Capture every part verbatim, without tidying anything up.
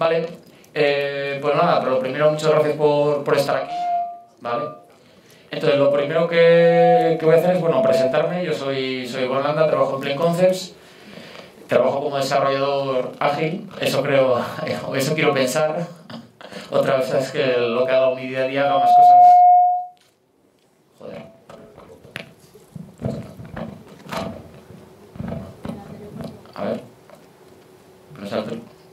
Vale, eh, pues nada, pero lo primero, muchas gracias por, por estar aquí, ¿vale? Entonces, lo primero que, que voy a hacer es, bueno, presentarme. Yo soy, soy Iván Landa, trabajo en Plain Concepts, trabajo como desarrollador ágil, eso creo, eso quiero pensar. Otra vez es que lo que hago mi día a día, hago más cosas. Joder. A ver. No sé,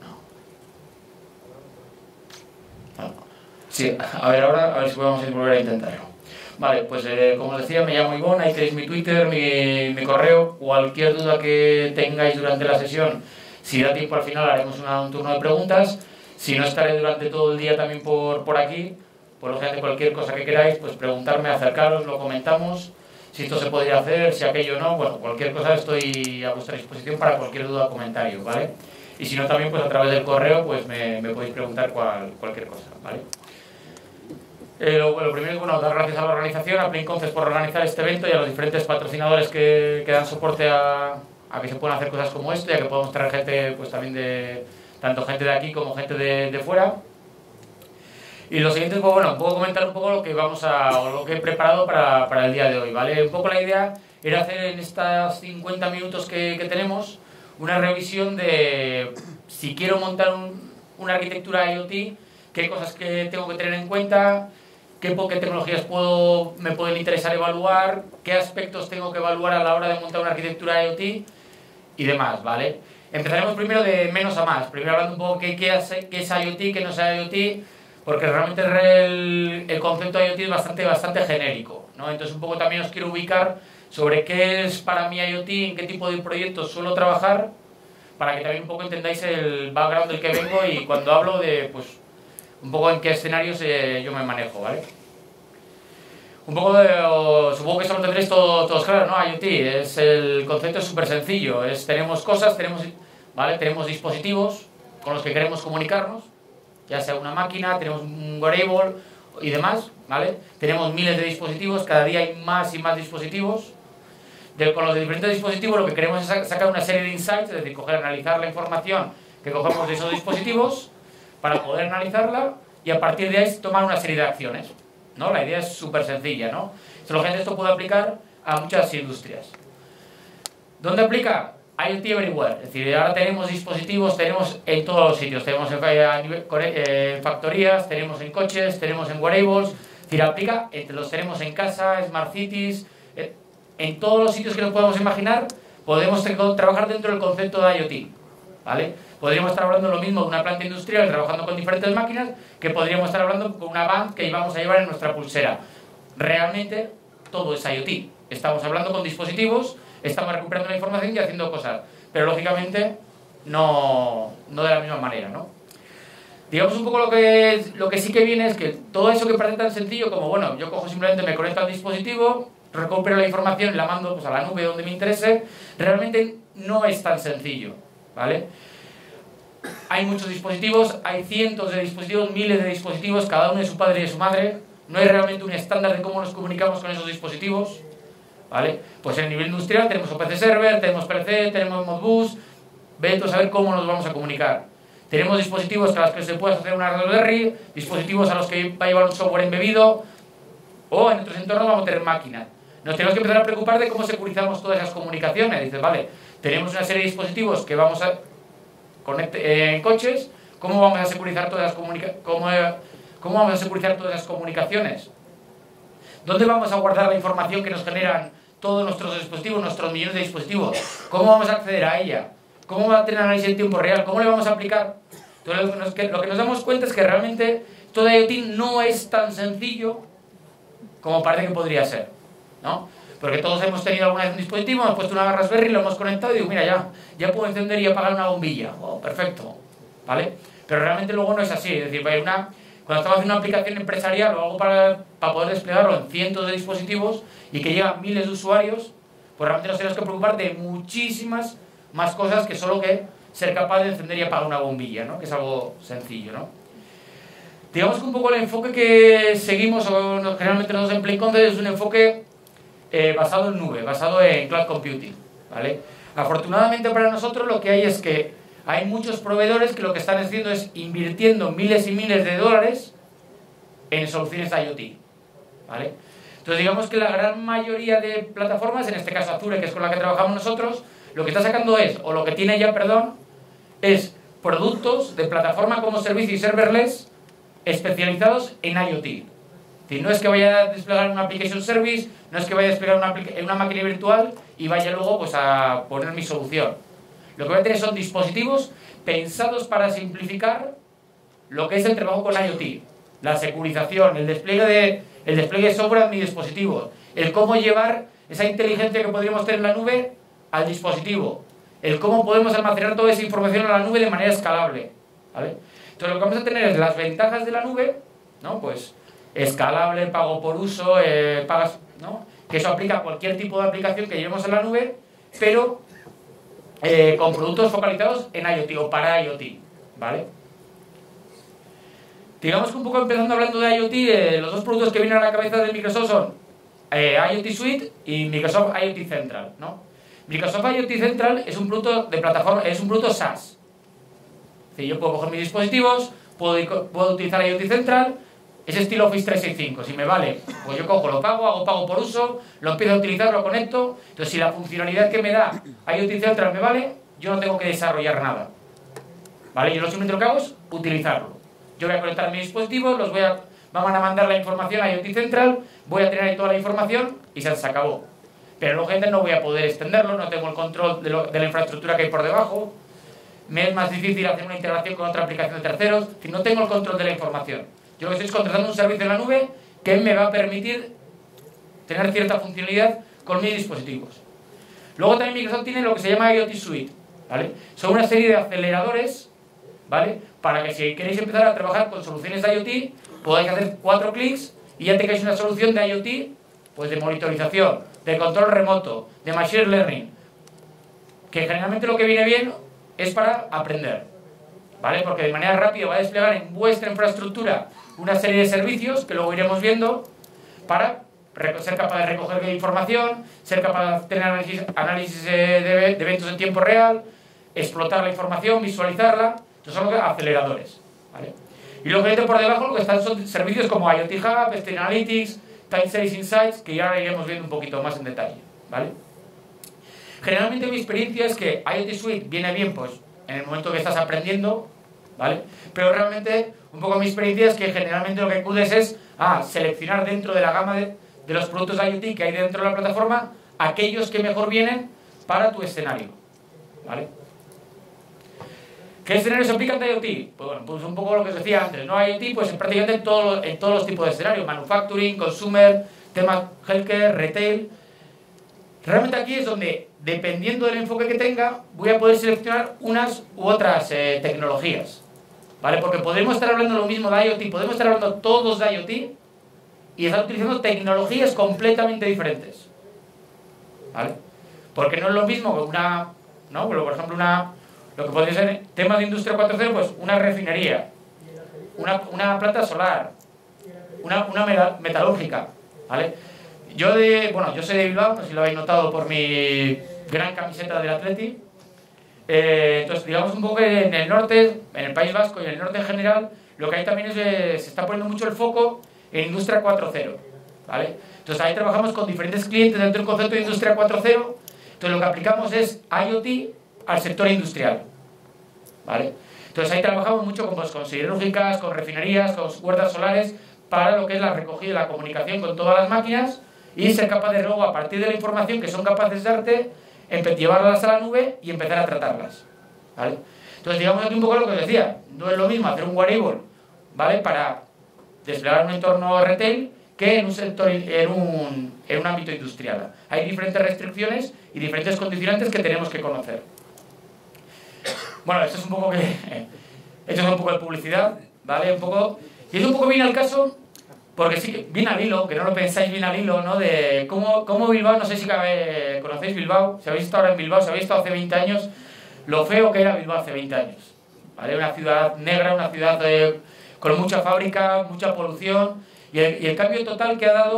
sí, a ver ahora, a ver si podemos volver a intentarlo. Vale, pues eh, como os decía, me llamo Ivonne, ahí tenéis mi Twitter, mi, mi correo. Cualquier duda que tengáis durante la sesión, si da tiempo al final haremos una, un turno de preguntas. Si no, estaré durante todo el día también por, por aquí. Por lo general, cualquier cosa que queráis, pues preguntarme, acercaros, lo comentamos. Si esto se podría hacer, si aquello no, bueno, cualquier cosa estoy a vuestra disposición para cualquier duda o comentario, ¿vale? Y si no, también pues a través del correo pues me, me podéis preguntar cual, cualquier cosa, ¿vale? Eh, lo, lo primero es, bueno, dar gracias a la organización, a Plain Concepts por organizar este evento y a los diferentes patrocinadores que, que dan soporte a, a que se puedan hacer cosas como esto y a que podamos traer gente, pues también de, tanto gente de aquí como gente de, de fuera. Y lo siguiente es, pues, bueno, puedo comentar un poco lo que vamos a, o lo que he preparado para, para el día de hoy, ¿vale? Un poco la idea era hacer en estos cincuenta minutos que, que tenemos una revisión de si quiero montar un, una arquitectura IoT, qué cosas que tengo que tener en cuenta, qué, qué tecnologías puedo, me pueden interesar evaluar, qué aspectos tengo que evaluar a la hora de montar una arquitectura IoT y demás, ¿vale? Empezaremos primero de menos a más, primero hablando un poco qué, qué, es, qué es IoT, qué no es IoT, porque realmente el, el concepto de IoT es bastante, bastante genérico, ¿no? Entonces un poco también os quiero ubicar sobre qué es para mí IoT, en qué tipo de proyectos suelo trabajar, para que también un poco entendáis el background del que vengo y cuando hablo de, pues, un poco en qué escenarios eh, yo me manejo, ¿vale? Un poco de, o, supongo que eso lo tendréis todo, todos claro, ¿no? IoT, es, el concepto es súper sencillo, es, tenemos cosas, tenemos, ¿vale? Tenemos dispositivos con los que queremos comunicarnos, ya sea una máquina, tenemos un wearable y demás, ¿vale? Tenemos miles de dispositivos, cada día hay más y más dispositivos. De, con los diferentes dispositivos lo que queremos es sacar una serie de insights, es decir, coger, analizar la información que cogemos de esos dispositivos para poder analizarla y a partir de ahí tomar una serie de acciones, ¿no? La idea es súper sencilla, ¿no? Solo que esto puede aplicar a muchas industrias. ¿Dónde aplica? IoT Everywhere, es decir, ahora tenemos dispositivos, tenemos en todos los sitios, tenemos en, en factorías, tenemos en coches, tenemos en wearables, es decir, aplica, los tenemos en casa, smart cities, en todos los sitios que nos podemos imaginar, podemos trabajar dentro del concepto de IoT, ¿vale? Podríamos estar hablando lo mismo de una planta industrial trabajando con diferentes máquinas que podríamos estar hablando con una band que íbamos a llevar en nuestra pulsera. Realmente todo es IoT, estamos hablando con dispositivos, estamos recuperando la información y haciendo cosas, pero lógicamente no, no de la misma manera, ¿no? Digamos un poco lo que, lo que sí que viene es que todo eso que parece tan sencillo como, bueno, yo cojo simplemente, me conecto al dispositivo, recupero la información y la mando pues, a la nube donde me interese, realmente no es tan sencillo, ¿vale? Hay muchos dispositivos, hay cientos de dispositivos, miles de dispositivos, cada uno de su padre y de su madre, no hay realmente un estándar de cómo nos comunicamos con esos dispositivos, ¿vale? Pues en el nivel industrial tenemos O P C Server, tenemos P L C, tenemos Modbus, vete a saber cómo nos vamos a comunicar. Tenemos dispositivos a los que se puede hacer una Raspberry, dispositivos a los que va a llevar un software embebido, o en otros entornos vamos a tener máquinas. Nos tenemos que empezar a preocupar de cómo securizamos todas esas comunicaciones. Dices, vale, tenemos una serie de dispositivos que vamos a conectar en coches, ¿cómo vamos a securizar todas las comunica cómo, cómo vamos a securizar todas esas comunicaciones? ¿Dónde vamos a guardar la información que nos generan todos nuestros dispositivos, nuestros millones de dispositivos? ¿Cómo vamos a acceder a ella? ¿Cómo va a tener análisis en tiempo real? ¿Cómo le vamos a aplicar? Entonces, lo que, nos, que, lo que nos damos cuenta es que realmente todo IoT no es tan sencillo como parece que podría ser, ¿no? Porque todos hemos tenido alguna vez un dispositivo, hemos puesto una Raspberry, lo hemos conectado y digo, mira, ya, ya puedo encender y apagar una bombilla. Oh, perfecto, ¿vale? Pero realmente luego no es así, es decir, una, cuando estamos haciendo una aplicación empresarial lo hago para, para poder desplegarlo en cientos de dispositivos y que llegan miles de usuarios, pues realmente nos tenemos que preocupar de muchísimas más cosas que solo que ser capaz de encender y apagar una bombilla, ¿no? Que es algo sencillo, ¿no? Digamos que un poco el enfoque que seguimos, o generalmente nosotros en Plain Concepts, es un enfoque eh, basado en nube, basado en cloud computing, ¿vale? Afortunadamente para nosotros lo que hay es que Hay muchos proveedores que lo que están haciendo es invirtiendo miles y miles de dólares en soluciones IoT, ¿vale? Entonces digamos que la gran mayoría de plataformas, en este caso Azure, que es con la que trabajamos nosotros, lo que está sacando es, o lo que tiene ya, perdón, es productos de plataforma como servicio y serverless especializados en IoT. Es decir, no es que vaya a desplegar una application service, no es que vaya a desplegar una, una máquina virtual y vaya luego pues, a poner mi solución. Lo que voy a tener son dispositivos pensados para simplificar lo que es el trabajo con IoT. La securización, el despliegue de, el despliegue de software en mi dispositivo, el cómo llevar esa inteligencia que podríamos tener en la nube al dispositivo, el cómo podemos almacenar toda esa información en la nube de manera escalable, ¿vale? Entonces lo que vamos a tener es las ventajas de la nube, ¿no? Pues escalable, pago por uso, eh, pagas, ¿no? Que eso aplica a cualquier tipo de aplicación que llevemos en la nube, pero eh, con productos focalizados en IoT o para IoT, ¿vale? Digamos que un poco empezando hablando de IoT, eh, los dos productos que vienen a la cabeza de Microsoft son eh, IoT Suite y Microsoft IoT Central, ¿no? Microsoft IoT Central es un producto de plataforma, es un producto SaaS. Es decir, yo puedo coger mis dispositivos, puedo, puedo utilizar IoT Central, es estilo Office trescientos sesenta y cinco. Si me vale, pues yo cojo, lo pago, hago pago por uso, lo empiezo a utilizar, lo conecto. Entonces, si la funcionalidad que me da IoT Central me vale, yo no tengo que desarrollar nada, ¿vale? Yo lo simplemente lo que hago es utilizarlo. Yo voy a conectar mis dispositivos, los voy a, van a mandar la información a IoT Central, voy a tener ahí toda la información y se acabó. Pero lógicamente no voy a poder extenderlo, no tengo el control de, lo, de la infraestructura que hay por debajo, me es más difícil hacer una integración con otra aplicación de terceros, es decir, no tengo el control de la información. Yo lo que estoy es contratando un servicio en la nube que me va a permitir tener cierta funcionalidad con mis dispositivos. Luego también Microsoft tiene lo que se llama IoT Suite, ¿vale? Son una serie de aceleradores, ¿vale? Para que si queréis empezar a trabajar con soluciones de IoT, podáis hacer cuatro clics y ya tengáis una solución de IoT, pues de monitorización, de control remoto, de machine learning, que generalmente lo que viene bien es para aprender, ¿vale? Porque de manera rápida va a desplegar en vuestra infraestructura una serie de servicios que luego iremos viendo para ser capaz de recoger información, ser capaz de tener análisis, análisis de, de eventos en tiempo real, explotar la información, visualizarla. Estos son los aceleradores, ¿vale? Y luego por debajo lo que están son servicios como IoT Hub, Stream Analytics, Time Series Insights, que ya iremos viendo un poquito más en detalle, ¿vale? Generalmente mi experiencia es que IoT Suite viene bien pues en el momento que estás aprendiendo, ¿vale? Pero realmente un poco mi experiencia es que generalmente lo que acudes es a seleccionar dentro de la gama de, de los productos IoT que hay dentro de la plataforma aquellos que mejor vienen para tu escenario, ¿vale? ¿Qué escenarios se aplican de IoT? Pues bueno, pues un poco lo que os decía antes, ¿no? IoT pues prácticamente en, todo, en todos los tipos de escenarios, manufacturing, consumer, temas healthcare, retail. Realmente aquí es donde, dependiendo del enfoque que tenga, voy a poder seleccionar unas u otras eh, tecnologías, ¿vale? Porque podemos estar hablando lo mismo de IoT, podemos estar hablando todos de IoT y estar utilizando tecnologías completamente diferentes, ¿vale? Porque no es lo mismo que una, ¿no? Por ejemplo, una... Lo que podría ser temas de industria cuatro punto cero, pues una refinería, una, una planta solar, una, una metalúrgica, ¿vale? Yo de, bueno, yo soy de Bilbao, no sé si lo habéis notado por mi gran camiseta del Atleti. Eh, entonces, digamos un poco que en el norte, en el País Vasco y en el norte en general, lo que hay también es que se está poniendo mucho el foco en industria cuatro punto cero, ¿vale? Entonces ahí trabajamos con diferentes clientes dentro del concepto de industria cuatro punto cero. Entonces lo que aplicamos es IoT al sector industrial, ¿vale? Entonces ahí trabajamos mucho con, pues, con siderúrgicas, con refinerías, con huertas solares, para lo que es la recogida y la comunicación con todas las máquinas y ser capaz de luego, a partir de la información que son capaces de darte, llevarlas a la nube y empezar a tratarlas, ¿vale? Entonces digamos aquí un poco lo que os decía, no es lo mismo hacer un wearable, ¿vale? Para desplegar un entorno retail que en un sector, en un, en un ámbito industrial. Hay diferentes restricciones y diferentes condicionantes que tenemos que conocer. Bueno, esto es un poco que esto es un poco de publicidad, ¿vale? Un poco, y es un poco bien al caso, porque sí, bien al hilo, que no lo pensáis, bien al hilo, ¿no? De cómo, cómo Bilbao, no sé si cabe, conocéis Bilbao, si habéis estado ahora en Bilbao, si habéis estado hace veinte años, lo feo que era Bilbao hace veinte años, ¿vale? Una ciudad negra, una ciudad eh, con mucha fábrica, mucha polución, y el, y el cambio total que ha dado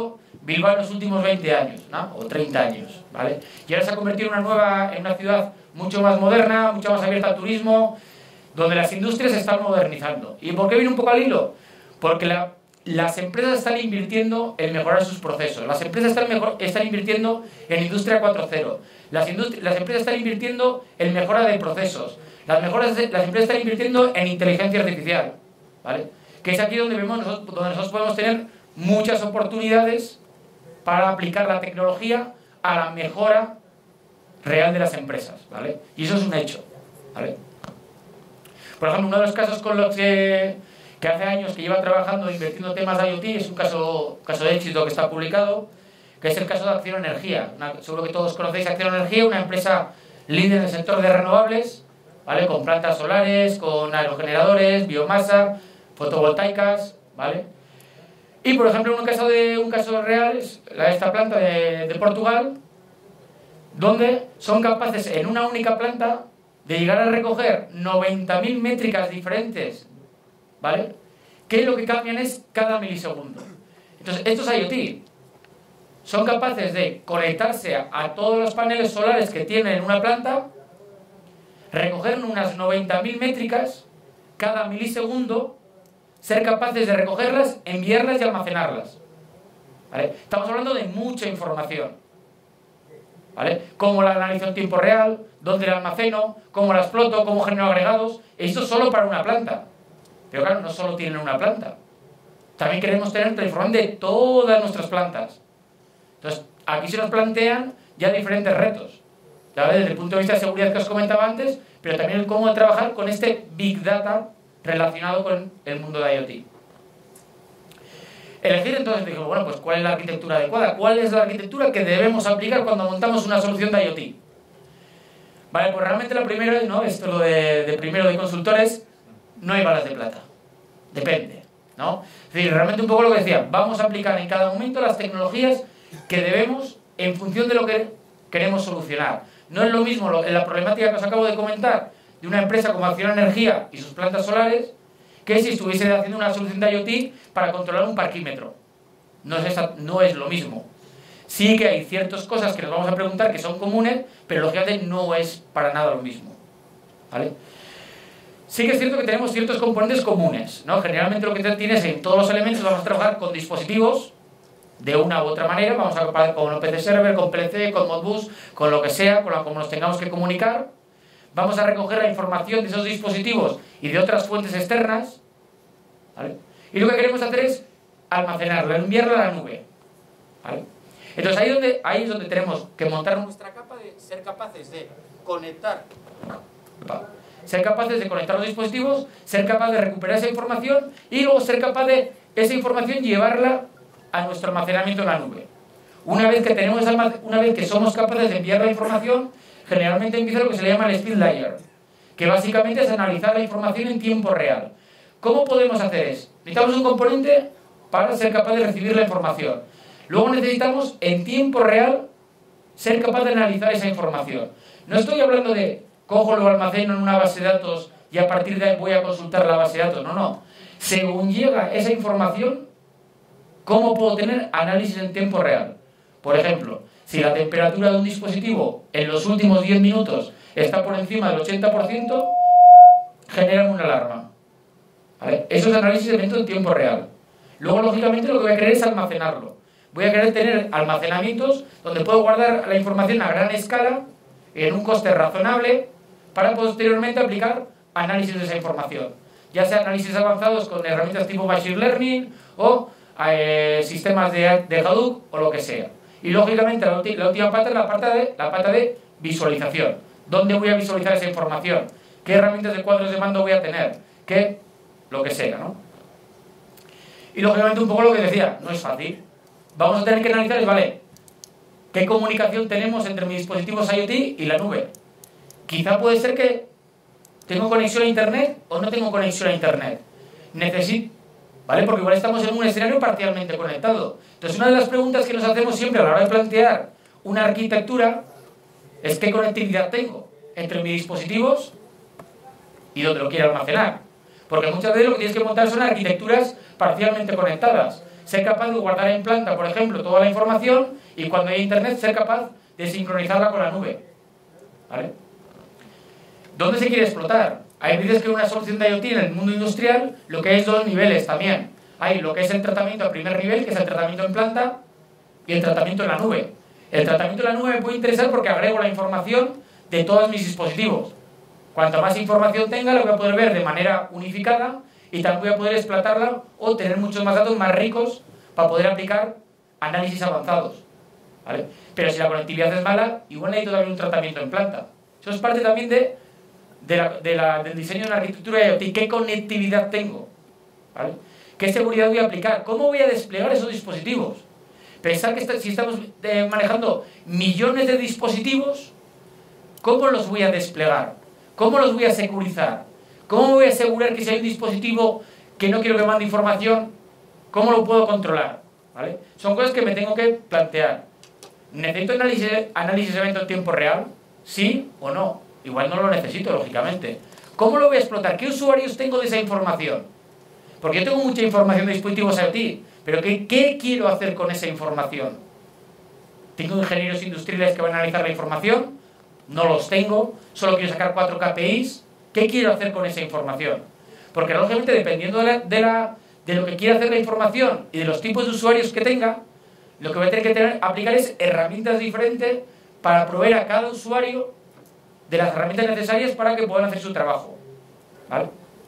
Bilbao en los últimos veinte años, ¿no? O treinta años, ¿vale? Y ahora se ha convertido en una nueva, en una ciudad mucho más moderna, mucho más abierta al turismo, donde las industrias se están modernizando. ¿Y por qué viene un poco al hilo? Porque la, las empresas están invirtiendo en mejorar sus procesos, las empresas están, mejor, están invirtiendo en Industria cuatro punto cero, las, las empresas están invirtiendo en mejora de procesos, las, mejoras de, las empresas están invirtiendo en inteligencia artificial, ¿vale? Que es aquí donde, vemos nosotros, donde nosotros podemos tener muchas oportunidades para aplicar la tecnología a la mejora real de las empresas, ¿vale? Y eso es un hecho, ¿vale? Por ejemplo, uno de los casos con los que, que hace años que lleva trabajando e invirtiendo temas de IoT es un caso, caso de éxito que está publicado, que es el caso de Acciona Energía. Una, seguro que todos conocéis Acciona Energía, una empresa líder en el sector de renovables, ¿vale? Con plantas solares, con aerogeneradores, biomasa, fotovoltaicas, ¿vale? Y, por ejemplo, un caso, de, un caso real es esta planta de, de Portugal, donde son capaces en una única planta de llegar a recoger noventa mil métricas diferentes, ¿vale? Que lo que cambian es cada milisegundo. Entonces, estos IoT son capaces de conectarse a, a todos los paneles solares que tienen en una planta, recoger unas noventa mil métricas cada milisegundo, ser capaces de recogerlas, enviarlas y almacenarlas, ¿vale? Estamos hablando de mucha información, ¿vale? Cómo la analizo en tiempo real, dónde la almaceno, cómo la exploto, cómo genero agregados. Esto solo para una planta. Pero claro, no solo tienen una planta. También queremos tener la información de todas nuestras plantas. Entonces, aquí se nos plantean ya diferentes retos, ¿vale? Desde el punto de vista de seguridad que os comentaba antes, pero también el cómo trabajar con este Big Data relacionado con el mundo de IoT. Elegir entonces, digo, bueno, pues ¿cuál es la arquitectura adecuada? ¿Cuál es la arquitectura que debemos aplicar cuando montamos una solución de IoT? Vale, pues realmente lo primero es, ¿no? Esto lo de, de primero de consultores, no hay balas de plata. Depende, ¿no? Es decir, realmente un poco lo que decía, vamos a aplicar en cada momento las tecnologías que debemos en función de lo que queremos solucionar. No es lo mismo lo, la problemática que os acabo de comentar de una empresa como Acciona Energía y sus plantas solares, que si estuviese haciendo una solución de IoT para controlar un parquímetro. No es, esa, no es lo mismo. Sí que hay ciertas cosas que nos vamos a preguntar que son comunes, pero lógicamente no es para nada lo mismo, ¿vale? Sí que es cierto que tenemos ciertos componentes comunes, ¿no? Generalmente lo que tienes en todos los elementos, vamos a trabajar con dispositivos de una u otra manera, vamos a trabajar con un P C server, con P L C, con Modbus, con lo que sea, con lo como nos tengamos que comunicar. Vamos a recoger la información de esos dispositivos y de otras fuentes externas, ¿vale? Y lo que queremos hacer es almacenarla, enviarla a la nube, ¿vale? Entonces ahí, donde, ahí es donde tenemos que montar nuestra capa de ser capaces de conectar, ser capaces de conectar los dispositivos, ser capaz de recuperar esa información y luego ser capaz de esa información llevarla a nuestro almacenamiento en la nube. Una vez que tenemos una vez que somos capaces de enviar la información, generalmente empieza lo que se le llama el speed layer, que básicamente es analizar la información en tiempo real. ¿Cómo podemos hacer eso? Necesitamos un componente para ser capaz de recibir la información. Luego necesitamos en tiempo real ser capaz de analizar esa información. No estoy hablando de cojo, lo almaceno en una base de datos y a partir de ahí voy a consultar la base de datos. No, no. Según llega esa información, ¿cómo puedo tener análisis en tiempo real? Por ejemplo, si la temperatura de un dispositivo en los últimos diez minutos está por encima del ochenta por ciento, generan una alarma, ¿vale? Eso es análisis de evento en tiempo real. Luego, lógicamente, lo que voy a querer es almacenarlo. Voy a querer tener almacenamientos donde puedo guardar la información a gran escala, en un coste razonable, para posteriormente aplicar análisis de esa información. Ya sea análisis avanzados con herramientas tipo Machine Learning o eh, sistemas de, de Hadoop o lo que sea. Y lógicamente la, la última pata es la pata, de, la pata de visualización. ¿Dónde voy a visualizar esa información? ¿Qué herramientas de cuadros de mando voy a tener? ¿Qué? Lo que sea, ¿no? Y lógicamente un poco lo que decía, no es fácil. Vamos a tener que analizar, ¿vale? ¿Qué comunicación tenemos entre mis dispositivos IoT y la nube? Quizá puede ser que tengo conexión a Internet o no tengo conexión a Internet. Necesito, ¿vale? Porque igual estamos en un escenario parcialmente conectado. Entonces, una de las preguntas que nos hacemos siempre a la hora de plantear una arquitectura es ¿qué conectividad tengo entre mis dispositivos y donde lo quiero almacenar? Porque muchas veces lo que tienes que montar son arquitecturas parcialmente conectadas. ser capaz de guardar en planta, por ejemplo, toda la información y cuando hay internet ser capaz de sincronizarla con la nube. ¿Vale? ¿Dónde se quiere explotar? Hay veces que una solución de IoT en el mundo industrial lo que hay dos niveles también. Hay lo que es el tratamiento a primer nivel, que es el tratamiento en planta, y el tratamiento en la nube. El tratamiento en la nube me puede interesar porque agrego la información de todos mis dispositivos. Cuanto más información tenga, lo voy a poder ver de manera unificada y también voy a poder explotarla o tener muchos más datos más ricos para poder aplicar análisis avanzados. ¿Vale? Pero si la conectividad es mala, igual necesito también un tratamiento en planta. Eso es parte también de, de la, de la, del diseño de la arquitectura de IoT. ¿Qué conectividad tengo? ¿Vale? ¿Qué seguridad voy a aplicar? ¿Cómo voy a desplegar esos dispositivos? Pensar que está, si estamos eh, manejando millones de dispositivos, ¿cómo los voy a desplegar? ¿Cómo los voy a securizar? ¿Cómo voy a asegurar que si hay un dispositivo que no quiero que mande información, cómo lo puedo controlar? ¿Vale? Son cosas que me tengo que plantear. ¿Necesito análisis, análisis de evento en tiempo real? ¿Sí o no? Igual no lo necesito, lógicamente. ¿Cómo lo voy a explotar? ¿Qué usuarios tengo de esa información? Porque yo tengo mucha información de dispositivos IoT, pero ¿qué, qué quiero hacer con esa información? ¿Tengo ingenieros industriales que van a analizar la información? No los tengo, solo quiero sacar cuatro K P Is. ¿Qué quiero hacer con esa información? Porque lógicamente dependiendo de, la, de, la, de lo que quiera hacer la información y de los tipos de usuarios que tenga, lo que voy a tener que tener, aplicar es herramientas diferentes para proveer a cada usuario de las herramientas necesarias para que puedan hacer su trabajo. ¿Vale?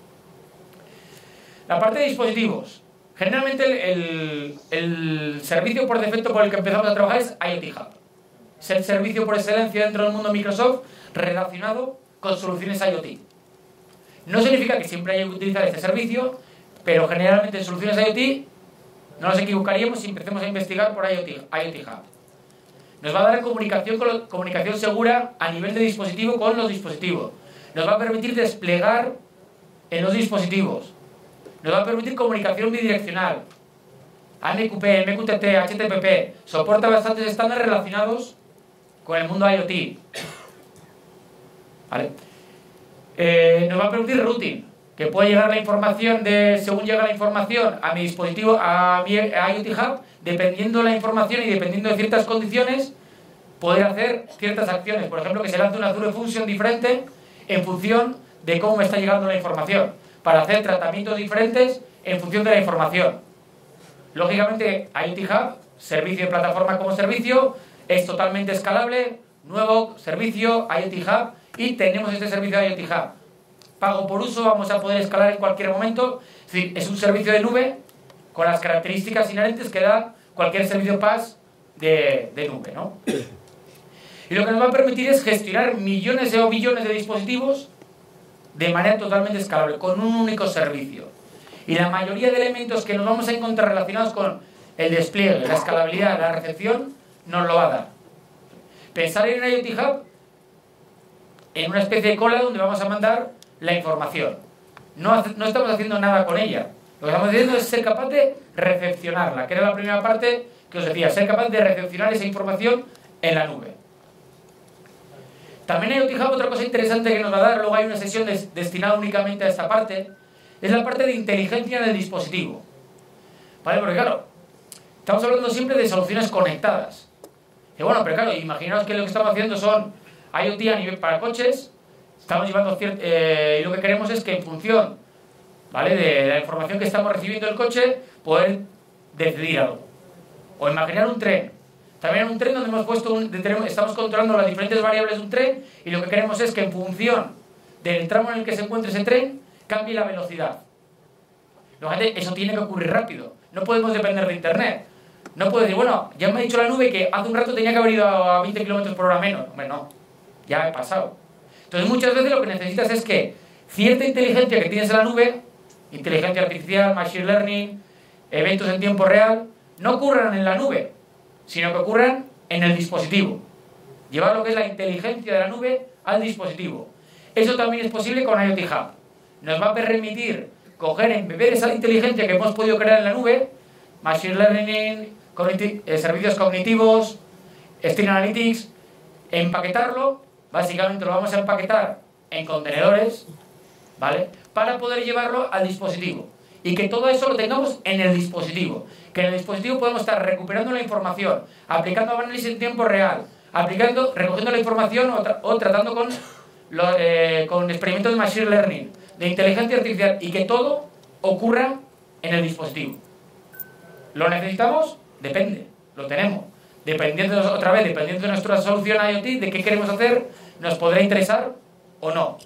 La parte de dispositivos. Generalmente el, el, el servicio por defecto por el que empezamos a trabajar es IoT Hub. Es el servicio por excelencia dentro del mundo Microsoft relacionado con soluciones IoT. No significa que siempre haya que utilizar este servicio, pero generalmente en soluciones IoT no nos equivocaríamos si empecemos a investigar por IoT, IoT Hub. Nos va a dar comunicación, con lo, comunicación segura a nivel de dispositivo con los dispositivos. Nos va a permitir desplegar en los dispositivos. Nos va a permitir comunicación bidireccional. A M Q P, M Q T T, H T T P. Soporta bastantes estándares relacionados con el mundo IoT. ¿Vale? Eh, nos va a permitir routing, que puede llegar la información de, según llega la información a mi dispositivo, a mi a IoT Hub, dependiendo de la información y dependiendo de ciertas condiciones, poder hacer ciertas acciones. Por ejemplo, que se lance una Azure Function diferente en función de cómo me está llegando la información, para hacer tratamientos diferentes en función de la información. Lógicamente, IoT Hub, servicio de plataforma como servicio, es totalmente escalable, nuevo servicio, IoT Hub, y tenemos este servicio de IoT Hub. Pago por uso, vamos a poder escalar en cualquier momento. Es decir, es un servicio de nube con las características inherentes que da cualquier servicio PaaS de, de nube, ¿no? Y lo que nos va a permitir es gestionar millones o billones de dispositivos de manera totalmente escalable, con un único servicio. Y la mayoría de elementos que nos vamos a encontrar relacionados con el despliegue, la escalabilidad, la recepción, nos lo va a dar. Pensar en IoT Hub en una especie de cola donde vamos a mandar la información. No, no estamos haciendo nada con ella. Lo que estamos haciendo es ser capaz de recepcionarla, que era la primera parte que os decía, ser capaz de recepcionar esa información en la nube. También IoT Hub, otra cosa interesante que nos va a dar, luego hay una sesión des, destinada únicamente a esta parte, es la parte de inteligencia del dispositivo. ¿Vale? Porque claro, estamos hablando siempre de soluciones conectadas. Y bueno, pero claro, imaginaos que lo que estamos haciendo son IoT a nivel para coches, estamos llevando cierto, eh, y lo que queremos es que en función, ¿vale?, de la información que estamos recibiendo del coche, poder decidir algo. O imaginar un tren. También un tren donde hemos puesto un, estamos controlando las diferentes variables de un tren y lo que queremos es que en función del tramo en el que se encuentre ese tren, cambie la velocidad. Lógicamente, eso tiene que ocurrir rápido. No podemos depender de internet. No puedo decir, bueno, ya me ha dicho la nube que hace un rato tenía que haber ido a veinte kilómetros por hora menos. Hombre, no. Ya he pasado. Entonces, muchas veces lo que necesitas es que cierta inteligencia que tienes en la nube, inteligencia artificial, machine learning, eventos en tiempo real, no ocurran en la nube, sino que ocurran en el dispositivo. Llevar lo que es la inteligencia de la nube al dispositivo. Eso también es posible con IoT Hub. Nos va a permitir coger, embeber esa inteligencia que hemos podido crear en la nube, machine learning, cogniti- eh, servicios cognitivos, Stream Analytics, empaquetarlo. Básicamente lo vamos a empaquetar en contenedores, ¿vale?, para poder llevarlo al dispositivo. y que todo eso lo tengamos en el dispositivo. Que en el dispositivo podemos estar recuperando la información, aplicando análisis en tiempo real, aplicando, recogiendo la información o, tra o tratando con, lo, eh, con experimentos de machine learning, de inteligencia artificial, y que todo ocurra en el dispositivo. ¿Lo necesitamos? Depende, lo tenemos. Dependiendo, otra vez, dependiendo de nuestra solución IoT, de qué queremos hacer, nos podrá interesar o no.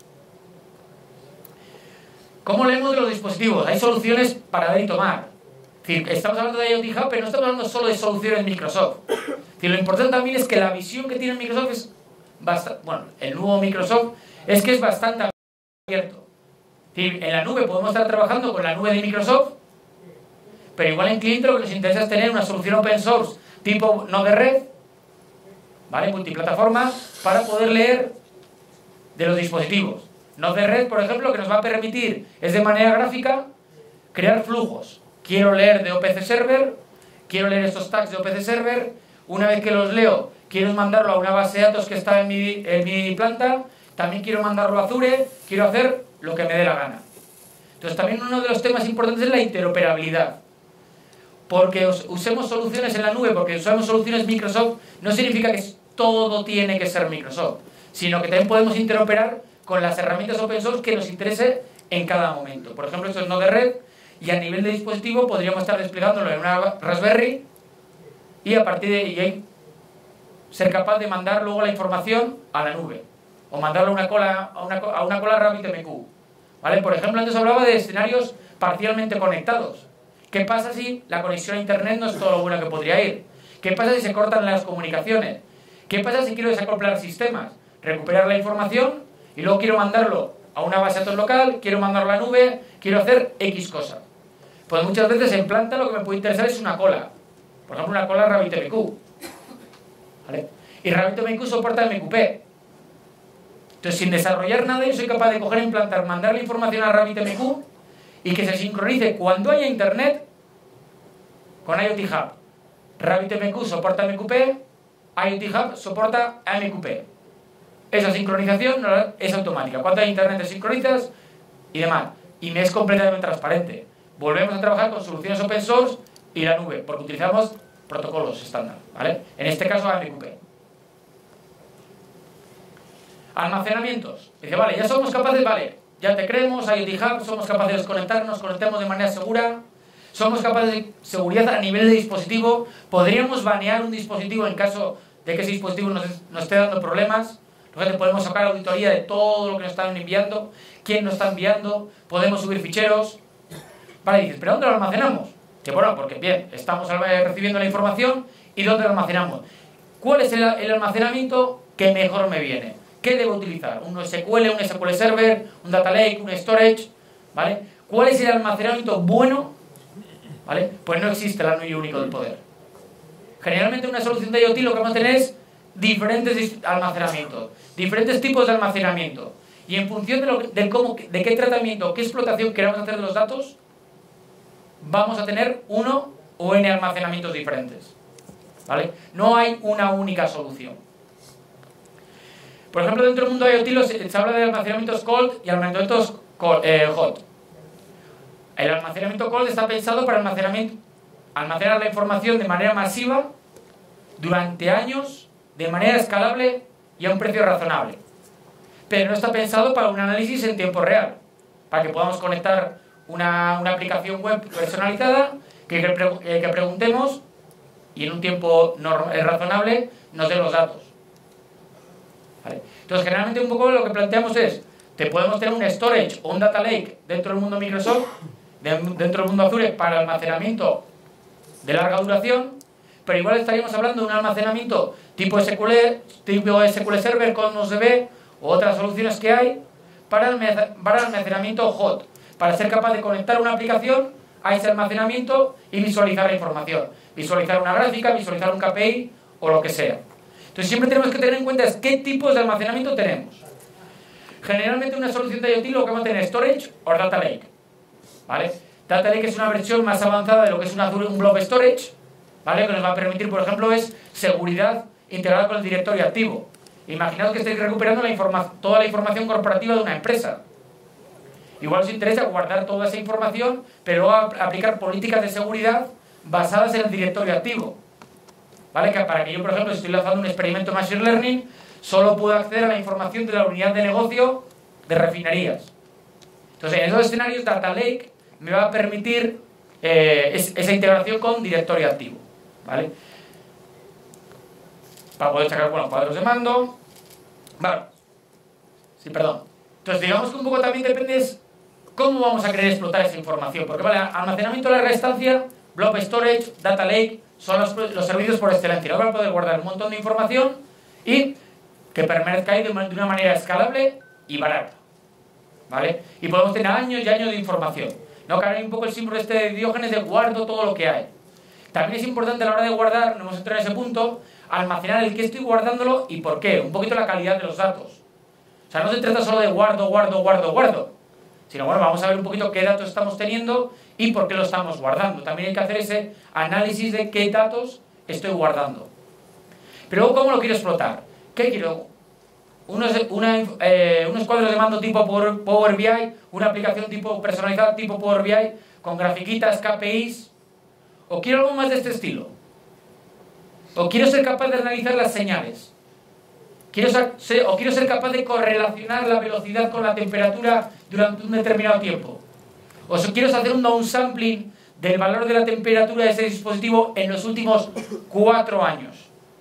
¿Cómo leemos de los dispositivos? Hay soluciones para dar y tomar. Es decir, estamos hablando de IoT Hub, pero no estamos hablando solo de soluciones Microsoft. Es decir, lo importante también es que la visión que tiene Microsoft es bastante, bueno, el nuevo Microsoft es que es bastante abierto. Es decir, en la nube podemos estar trabajando con la nube de Microsoft, pero igual en cliente lo que nos interesa es tener una solución open source tipo Node Red, ¿vale? Multiplataforma, para poder leer de los dispositivos. Node Red, por ejemplo, lo que nos va a permitir es de manera gráfica crear flujos. Quiero leer de O P C Server, quiero leer estos tags de O P C Server, una vez que los leo, quiero mandarlo a una base de datos que está en mi, en mi planta, también quiero mandarlo a Azure, quiero hacer lo que me dé la gana. Entonces también uno de los temas importantes es la interoperabilidad. Porque usemos soluciones en la nube, porque usamos soluciones Microsoft, no significa que todo tiene que ser Microsoft, sino que también podemos interoperar con las herramientas open source que nos interese en cada momento. Por ejemplo, esto es Node Red, y a nivel de dispositivo podríamos estar desplegándolo en una Raspberry y a partir de ahí ser capaz de mandar luego la información a la nube o mandarlo a una cola, a una, a una cola RabbitMQ. ¿Vale? Por ejemplo, antes hablaba de escenarios parcialmente conectados. ¿Qué pasa si la conexión a internet no es todo lo bueno que podría ir? ¿Qué pasa si se cortan las comunicaciones? ¿Qué pasa si quiero desacoplar sistemas? Recuperar la información y luego quiero mandarlo a una base de datos local, quiero mandarlo a la nube, quiero hacer X cosa. Pues muchas veces en planta lo que me puede interesar es una cola. Por ejemplo, una cola RabbitMQ. ¿Vale? Y RabbitMQ soporta M Q P. Entonces, sin desarrollar nada, yo soy capaz de coger, implantar, mandar la información a RabbitMQ y que se sincronice cuando haya internet con IoT Hub. RabbitMQ soporta M Q P, IoT Hub soporta M Q P. Esa sincronización es automática. Cuando hay internet te sincronizas y demás. Y me es completamente transparente. Volvemos a trabajar con soluciones open source y la nube, porque utilizamos protocolos estándar, ¿vale? En este caso M Q P. Almacenamientos. Dice, vale, ya somos capaces, vale, ya te creemos, IoT Hub, somos capaces de desconectarnos, conectemos de manera segura, somos capaces de seguridad a nivel de dispositivo, podríamos banear un dispositivo en caso de que ese dispositivo nos, nos esté dando problemas. Entonces podemos sacar auditoría de todo lo que nos están enviando, quién nos está enviando, podemos subir ficheros. Vale, dices, ¿pero dónde lo almacenamos? Que bueno, porque bien, estamos recibiendo la información y ¿dónde lo almacenamos? ¿Cuál es el, el almacenamiento que mejor me viene? ¿Qué debo utilizar? ¿Un S Q L, un S Q L Server, un Data Lake, un Storage? ¿Vale? ¿Cuál es el almacenamiento bueno? ¿Vale? Pues no existe el anillo único del poder. Generalmente una solución de IoT lo que vamos a tener es diferentes almacenamientos, diferentes tipos de almacenamiento. Y en función de, lo, de, cómo, de qué tratamiento, qué explotación queramos hacer de los datos, vamos a tener uno o n almacenamientos diferentes. ¿Vale? No hay una única solución. Por ejemplo, dentro del mundo de IoT se habla de almacenamientos cold y almacenamientos cold, eh, hot. El almacenamiento cold está pensado para almacenamiento, almacenar la información de manera masiva durante años, de manera escalable y a un precio razonable. Pero no está pensado para un análisis en tiempo real, para que podamos conectar una, una aplicación web personalizada, que, que, que preguntemos y en un tiempo norm, razonable nos dé los datos. ¿Vale? Entonces, generalmente un poco lo que planteamos es, te podemos tener un storage o un data lake dentro del mundo Microsoft, dentro del mundo Azure para almacenamiento de larga duración, pero igual estaríamos hablando de un almacenamiento tipo S Q L, tipo S Q L Server con OSDB o otras soluciones que hay para el almacenamiento hot, para ser capaz de conectar una aplicación a ese almacenamiento y visualizar la información, visualizar una gráfica, visualizar un K P I o lo que sea. Entonces siempre tenemos que tener en cuenta es qué tipos de almacenamiento tenemos. Generalmente una solución de IoT lo que vamos a tener es storage o data lake, ¿vale? Data lake es una versión más avanzada de lo que es una, un blob storage, ¿vale? Que nos va a permitir, por ejemplo, es seguridad integrada con el directorio activo. Imaginaos que estáis recuperando la informa toda la información corporativa de una empresa Igual os interesa guardar toda esa información, pero luego aplicar políticas de seguridad basadas en el directorio activo. ¿Vale? Que para que yo, por ejemplo, si estoy lanzando un experimento de Machine Learning, solo puedo acceder a la información de la unidad de negocio de refinerías. Entonces, en esos escenarios, Data Lake me va a permitir eh, es, esa integración con directorio activo. ¿Vale? Para poder sacar, bueno, cuadros de mando. Vale. Sí, perdón. Entonces, digamos que un poco también depende cómo vamos a querer explotar esa información. Porque, vale, almacenamiento a larga estancia, Blob Storage, Data Lake, son los, los servicios por excelencia. Ahora poder guardar un montón de información y que permanezca ahí de una, de una manera escalable y barata. ¿Vale? Y podemos tener años y años de información. No, que ahora hay un poco el símbolo este de Diógenes de guardo todo lo que hay. También es importante a la hora de guardar, no hemos entrado en ese punto, almacenar el que estoy guardándolo y por qué. Un poquito la calidad de los datos. O sea, no se trata solo de guardo, guardo, guardo, guardo. Sino, bueno, vamos a ver un poquito qué datos estamos teniendo y por qué lo estamos guardando. También hay que hacer ese análisis de qué datos estoy guardando. Pero luego, ¿cómo lo quiero explotar? ¿Qué quiero? Unos, una, eh, unos cuadros de mando tipo Power B I, una aplicación tipo personalizada tipo Power B I, con grafiquitas, K P Is. ¿O quiero algo más de este estilo? ¿O quiero ser capaz de analizar las señales? Quiero ser, ¿O quiero ser capaz de correlacionar la velocidad con la temperatura durante un determinado tiempo? ¿O si quiero hacer un downsampling del valor de la temperatura de ese dispositivo en los últimos cuatro años?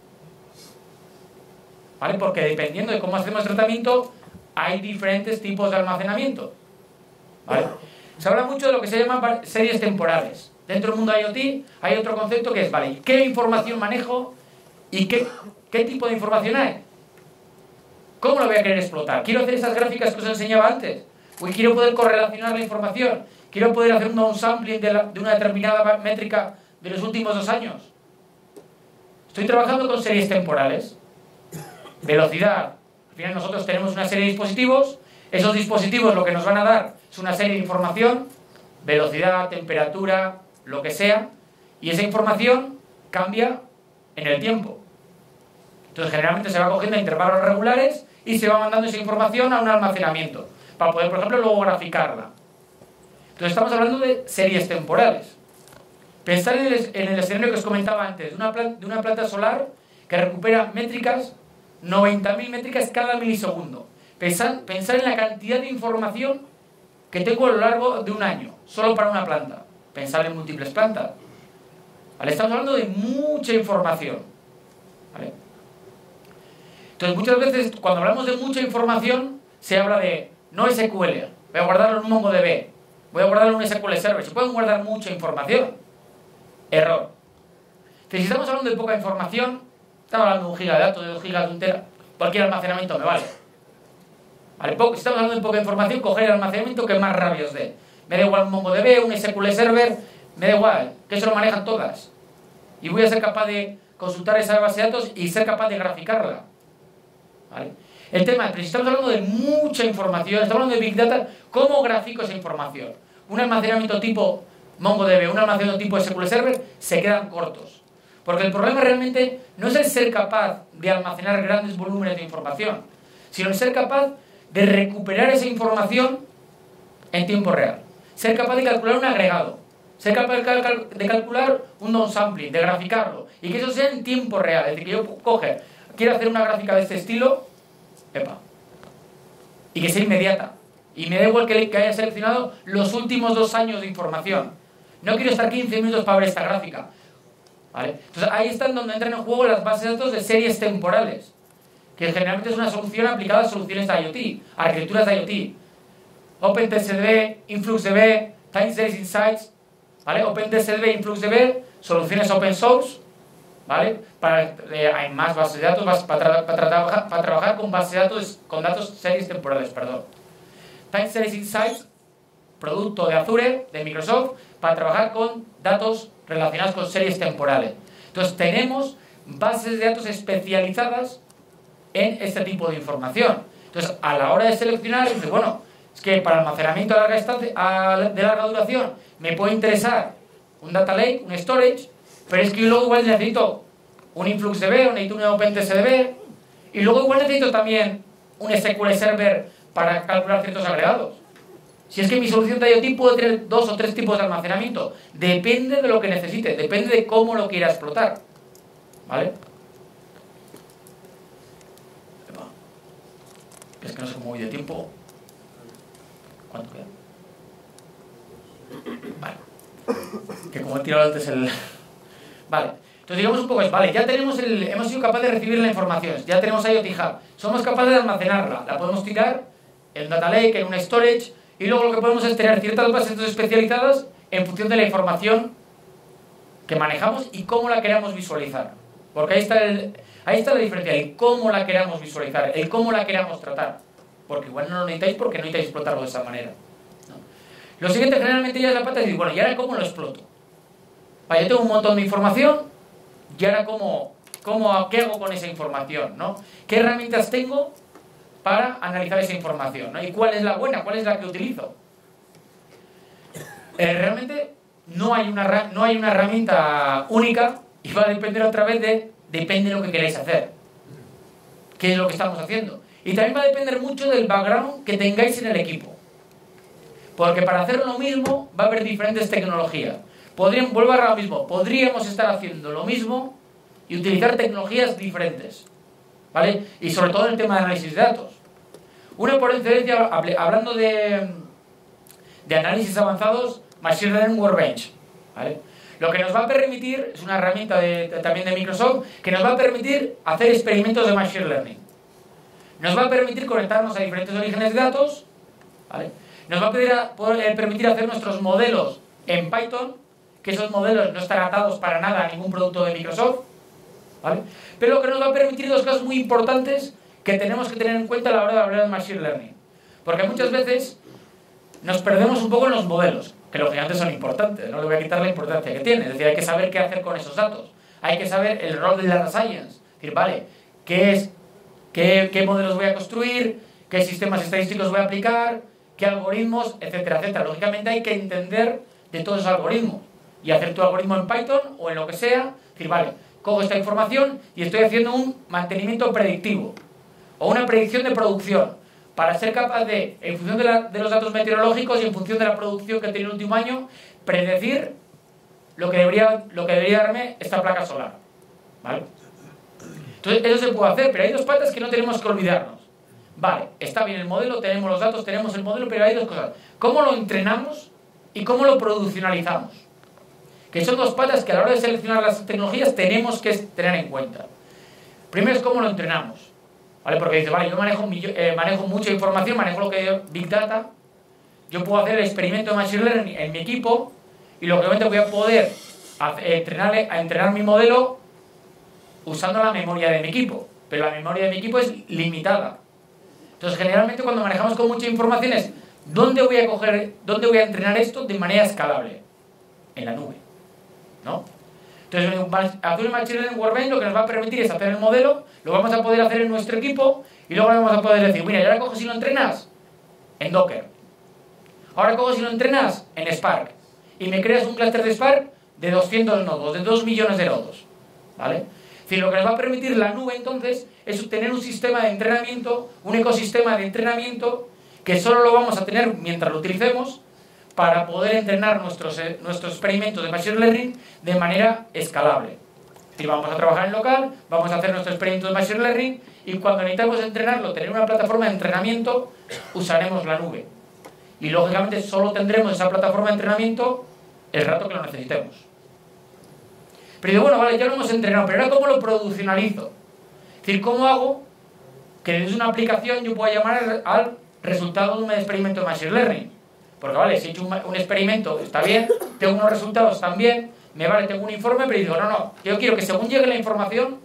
¿Vale? Porque dependiendo de cómo hacemos el tratamiento, hay diferentes tipos de almacenamiento. ¿Vale? Se habla mucho de lo que se llaman series temporales. Dentro del mundo IoT hay otro concepto que es, vale, ¿qué información manejo y qué, qué tipo de información hay? ¿Cómo lo voy a querer explotar? ¿Quiero hacer esas gráficas que os enseñaba antes? ¿O quiero poder correlacionar la información? ¿Quiero poder hacer un downsampling de, la, de una determinada métrica de los últimos dos años? Estoy trabajando con series temporales. Velocidad. Al final nosotros tenemos una serie de dispositivos. Esos dispositivos lo que nos van a dar es una serie de información. Velocidad, temperatura, lo que sea. Y esa información cambia en el tiempo. Entonces generalmente se va cogiendo a intervalos regulares y se va mandando esa información a un almacenamiento. Para poder, por ejemplo, luego graficarla. Entonces estamos hablando de series temporales. Pensar en el, en el escenario que os comentaba antes, de una, planta, de una planta solar que recupera métricas, noventa mil métricas cada milisegundo. Pensar, pensar en la cantidad de información que tengo a lo largo de un año, solo para una planta. Pensar en múltiples plantas. ¿Vale? Estamos hablando de mucha información. ¿Vale? Entonces muchas veces cuando hablamos de mucha información se habla de no S Q L, voy a guardarlo en un MongoDB, voy a guardarlo en un S Q L Server. Se pueden guardar mucha información. Error. Entonces, si estamos hablando de poca información, estamos hablando de un giga de datos, de dos gigas, de un tera, cualquier almacenamiento me vale. Vale, poco, si estamos hablando de poca información, coger el almacenamiento que más rabia os dé. Me da igual un MongoDB, un S Q L Server, me da igual, que eso lo manejan todas. Y voy a ser capaz de consultar esa base de datos y ser capaz de graficarla. ¿Vale? El tema es, pero si estamos hablando de mucha información, estamos hablando de Big Data, ¿cómo grafico esa información? Un almacenamiento tipo MongoDB, un almacenamiento tipo S Q L Server, se quedan cortos. Porque el problema realmente no es el ser capaz de almacenar grandes volúmenes de información, sino el ser capaz de recuperar esa información en tiempo real. Ser capaz de calcular un agregado, ser capaz de, cal de calcular un downsampling, de graficarlo, y que eso sea en tiempo real. Es decir, que yo coge, quiero hacer una gráfica de este estilo, epa, y que sea inmediata. Y me da igual que, que haya seleccionado los últimos dos años de información. No quiero estar quince minutos para ver esta gráfica. ¿Vale? Entonces ahí están donde entran en juego las bases de datos de series temporales, que generalmente es una solución aplicada a soluciones de IoT, arquitecturas de IoT. OpenTCDB, InfluxDB, Time Series Insights, ¿vale? OpenTCDB, InfluxDB, soluciones open source, ¿vale? Para, eh, hay más bases de datos para, tra para, trabajar, para trabajar con bases de datos, con datos series temporales, perdón. Time Series Insights, producto de Azure, de Microsoft, para trabajar con datos relacionados con series temporales. Entonces tenemos bases de datos especializadas en este tipo de información. Entonces a la hora de seleccionar, dice, bueno, es que para almacenamiento de larga, estancia, de larga duración me puede interesar un data lake, un storage, pero es que yo luego igual necesito un InfluxDB, o necesito un OpenTCDB, y luego igual necesito también un S Q L Server para calcular ciertos agregados. Si es que mi solución de IoT puede tener dos o tres tipos de almacenamiento. Depende de lo que necesite, depende de cómo lo quiera explotar. ¿Vale? Es que no sé cómo voy de tiempo. ¿Cuánto queda? Vale. Que como he tirado antes el... Vale. Entonces digamos un poco es, vale, ya tenemos el... Hemos sido capaces de recibir la información. Ya tenemos IoT Hub. Somos capaces de almacenarla. La podemos tirar en Data Lake, en un storage... Y luego lo que podemos es tener ciertas bases especializadas en función de la información que manejamos y cómo la queramos visualizar. Porque ahí está, el, ahí está la diferencia, el cómo la queramos visualizar, el cómo la queramos tratar. Porque igual no lo necesitáis porque no necesitáis explotarlo de esa manera, ¿no? Lo siguiente generalmente ya es la pata de decir, bueno, ¿y ahora cómo lo exploto? Vale, yo tengo un montón de información, ¿y ahora cómo, cómo, qué hago con esa información, ¿no? ¿Qué herramientas tengo para analizar esa información, ¿no? ¿Y cuál es la buena? ¿Cuál es la que utilizo? Eh, realmente no hay, una, no hay una herramienta única y va a depender otra vez de, depende de lo que queráis hacer. ¿Qué es lo que estamos haciendo? Y también va a depender mucho del background que tengáis en el equipo. Porque para hacer lo mismo va a haber diferentes tecnologías. Podríamos, vuelvo a lo mismo, podríamos estar haciendo lo mismo y utilizar tecnologías diferentes, ¿vale? Y sobre todo en el tema de análisis de datos. Una por excelencia, hablando de, de análisis avanzados, Machine Learning Workbench, ¿vale? Lo que nos va a permitir, es una herramienta de, de, también de Microsoft, que nos va a permitir hacer experimentos de Machine Learning. Nos va a permitir conectarnos a diferentes orígenes de datos, ¿vale? Nos va a, pedir a poder permitir hacer nuestros modelos en Python, que esos modelos no están atados para nada a ningún producto de Microsoft, ¿vale? Pero lo que nos va a permitir dos cosas muy importantes que tenemos que tener en cuenta a la hora de hablar de Machine Learning. Porque muchas veces nos perdemos un poco en los modelos, que lógicamente son importantes, no le voy a quitar la importancia que tiene. Es decir, hay que saber qué hacer con esos datos. Hay que saber el rol de Data Science. Es decir, vale, ¿qué, es, qué, qué modelos voy a construir? ¿Qué sistemas estadísticos voy a aplicar? ¿Qué algoritmos? Etcétera, etcétera. Lógicamente hay que entender de todos esos algoritmos. Y hacer tu algoritmo en Python o en lo que sea. Es decir, vale, cojo esta información y estoy haciendo un mantenimiento predictivo. O una predicción de producción, para ser capaz de, en función de, la, de los datos meteorológicos y en función de la producción que tiene el último año, predecir lo que debería, lo que debería darme esta placa solar, ¿vale? Entonces, eso se puede hacer, pero hay dos patas que no tenemos que olvidarnos. Vale, está bien el modelo, tenemos los datos, tenemos el modelo, pero hay dos cosas. ¿Cómo lo entrenamos y cómo lo produccionalizamos? Que son dos patas que a la hora de seleccionar las tecnologías tenemos que tener en cuenta. Primero es cómo lo entrenamos. ¿Vale? Porque dice, vale, yo manejo, eh, manejo mucha información, manejo lo que es Big Data, yo puedo hacer el experimento de Machine Learning en mi equipo y lógicamente voy a poder hacer, entrenar, a entrenar mi modelo usando la memoria de mi equipo, pero la memoria de mi equipo es limitada. Entonces, generalmente cuando manejamos con mucha información es, ¿dónde voy a coger, dónde voy a entrenar esto de manera escalable? En la nube, ¿no? Entonces, hacer un Machine Learning Workbench lo que nos va a permitir es hacer el modelo, lo vamos a poder hacer en nuestro equipo y luego vamos a poder decir, mira, y ahora coges y lo entrenas en Docker. Ahora coges y lo entrenas en Spark. Y me creas un clúster de Spark de doscientos nodos, de dos millones de nodos, ¿vale? Es decir, lo que nos va a permitir la nube entonces es tener un sistema de entrenamiento, un ecosistema de entrenamiento que solo lo vamos a tener mientras lo utilicemos, para poder entrenar nuestros, eh, nuestros experimentos de Machine Learning de manera escalable. Y vamos a trabajar en local, vamos a hacer nuestros experimentos de Machine Learning y cuando necesitamos entrenarlo, tener una plataforma de entrenamiento, usaremos la nube. Y lógicamente solo tendremos esa plataforma de entrenamiento el rato que lo necesitemos. Pero digo, bueno, vale, ya lo hemos entrenado, pero ahora ¿cómo lo produccionalizo? Es decir, ¿cómo hago que desde una aplicación yo pueda llamar al resultado de un experimento de Machine Learning? Porque vale, si he hecho un, un experimento, está bien, tengo unos resultados también, me vale, tengo un informe, pero digo, no, no, yo quiero que según llegue la información,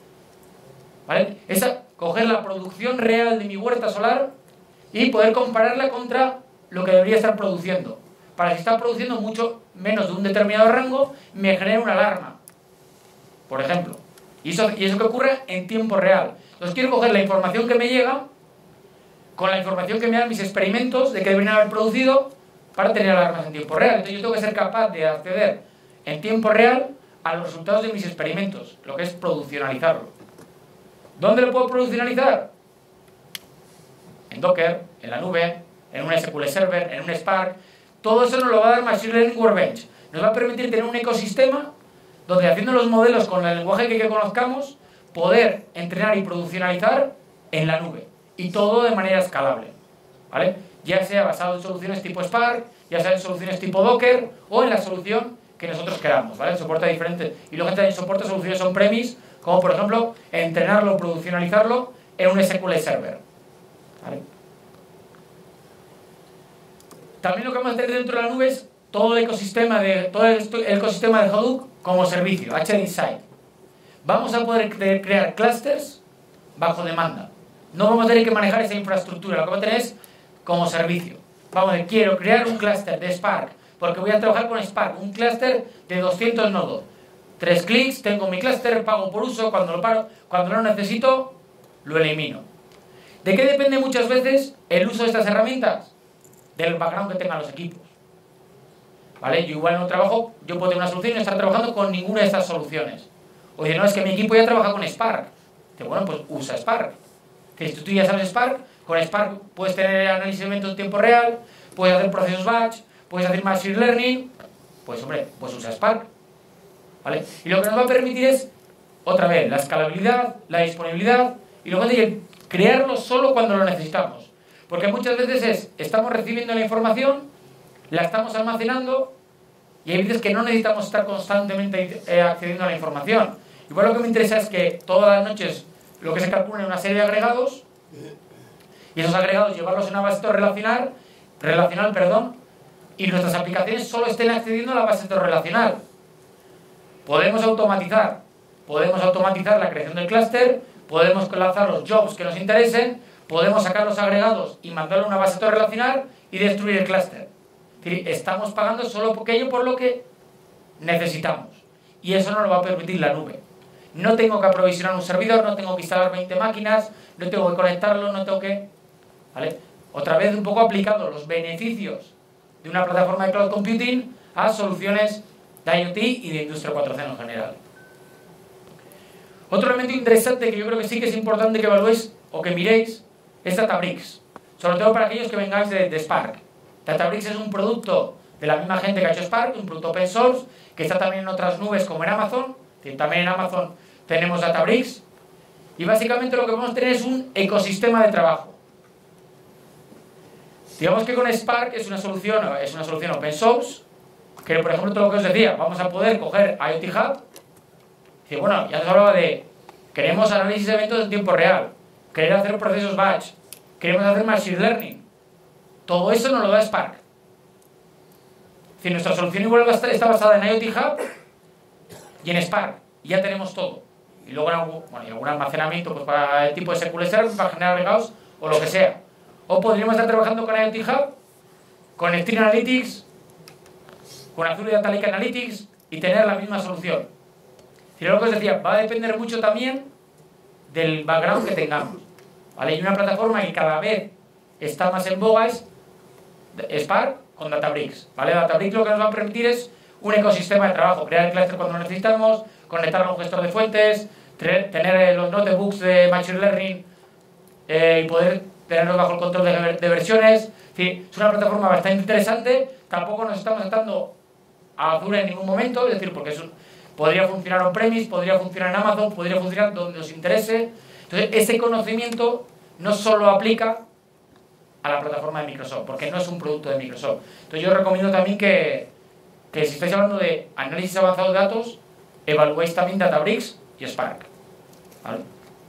¿vale? Esa, coger la producción real de mi huerta solar y poder compararla contra lo que debería estar produciendo. Para si está produciendo mucho menos de un determinado rango, me genera una alarma, por ejemplo. Y eso, y eso que ocurre en tiempo real. Entonces quiero coger la información que me llega con la información que me dan mis experimentos de que deberían haber producido para tener alarmas en tiempo real. Entonces yo tengo que ser capaz de acceder en tiempo real a los resultados de mis experimentos, lo que es produccionalizarlo. ¿Dónde lo puedo produccionalizar? En Docker, en la nube, en un S Q L Server, en un Spark. Todo eso nos lo va a dar Machine Learning Workbench. Nos va a permitir tener un ecosistema donde, haciendo los modelos con el lenguaje que, que conozcamos, poder entrenar y produccionalizar en la nube. Y todo de manera escalable, ¿vale? Ya sea basado en soluciones tipo Spark, ya sea en soluciones tipo Docker, o en la solución que nosotros queramos, ¿vale? Soporta diferentes. Y luego también soporta soluciones on-premise, como por ejemplo, entrenarlo, produccionalizarlo en un S Q L Server, ¿vale? También lo que vamos a tener dentro de la nube es todo el ecosistema de, todo el ecosistema de Hadoop como servicio, H D Insight. Vamos a poder crear clusters bajo demanda. No vamos a tener que manejar esa infraestructura, lo que vamos a tener es como servicio. Vamos a decir, quiero crear un clúster de Spark, porque voy a trabajar con Spark, un clúster de doscientos nodos. Tres clics, tengo mi clúster, pago por uso, cuando lo paro, cuando no lo necesito, lo elimino. ¿De qué depende muchas veces el uso de estas herramientas? Del background que tengan los equipos, ¿vale? Yo igual no trabajo, yo puedo tener una solución y no estar trabajando con ninguna de estas soluciones. Oye, no, es que mi equipo ya trabaja con Spark. Digo, bueno, pues usa Spark. Si tú ya sabes Spark, con Spark puedes tener análisis de eventos en tiempo real, puedes hacer procesos batch, puedes hacer machine learning, pues hombre, pues usa Spark, ¿vale? Y lo que nos va a permitir es, otra vez, la escalabilidad, la disponibilidad, y luego de crearlo solo cuando lo necesitamos. Porque muchas veces es, estamos recibiendo la información, la estamos almacenando, y hay veces que no necesitamos estar constantemente accediendo a la información. Igual lo que me interesa es que todas las noches lo que se calcula en una serie de agregados, y esos agregados llevarlos en una base de datos relacional, relacional, perdón, y nuestras aplicaciones solo estén accediendo a la base de datos relacional. Podemos automatizar, podemos automatizar la creación del clúster, podemos lanzar los jobs que nos interesen, podemos sacar los agregados y mandarlo a una base de datos relacional y destruir el clúster. Es decir, estamos pagando solo por aquello por lo que necesitamos. Y eso no lo va a permitir la nube. No tengo que aprovisionar un servidor, no tengo que instalar veinte máquinas, no tengo que conectarlo, no tengo que... ¿Vale? Otra vez un poco aplicando los beneficios de una plataforma de cloud computing a soluciones de IoT y de industria cuatro punto cero en general. Otro elemento interesante que yo creo que sí que es importante que evaluéis o que miréis es Databricks, sobre todo para aquellos que vengáis de, de Spark. Databricks es un producto de la misma gente que ha hecho Spark, un producto open source, que está también en otras nubes como en Amazon. También en Amazon tenemos Databricks, y básicamente lo que vamos a tener es un ecosistema de trabajo. Digamos que con Spark es una solución, es una solución open source, que por ejemplo todo lo que os decía, vamos a poder coger IoT Hub, y bueno, ya os hablaba de, queremos análisis de eventos en tiempo real, queremos hacer procesos batch, queremos hacer machine learning, todo eso nos lo da Spark. Si nuestra solución igual está basada en IoT Hub y en Spark, y ya tenemos todo. Y luego en algún, bueno, y algún almacenamiento pues para el tipo de S Q L Server, para generar agregados o lo que sea. O podríamos estar trabajando con IoT Hub, con Stream Analytics, con Azure Data Lake Analytics y tener la misma solución. Y lo que os decía, va a depender mucho también del background que tengamos, ¿vale? Y una plataforma que cada vez está más en boga es Spark con Databricks, ¿vale? Databricks lo que nos va a permitir es un ecosistema de trabajo, crear el cluster cuando lo necesitamos, conectarlo a un gestor de fuentes, tener los notebooks de Machine Learning eh, y poder tenerlos bajo el control de, de versiones. Es decir, es una plataforma bastante interesante. Tampoco nos estamos atando a Azure en ningún momento, es decir, porque es un, podría funcionar on-premise, podría funcionar en Amazon, podría funcionar donde nos interese. Entonces, ese conocimiento no solo aplica a la plataforma de Microsoft, porque no es un producto de Microsoft. Entonces, yo recomiendo también que, que si estáis hablando de análisis avanzado de datos, evaluéis también Databricks y Spark, ¿vale?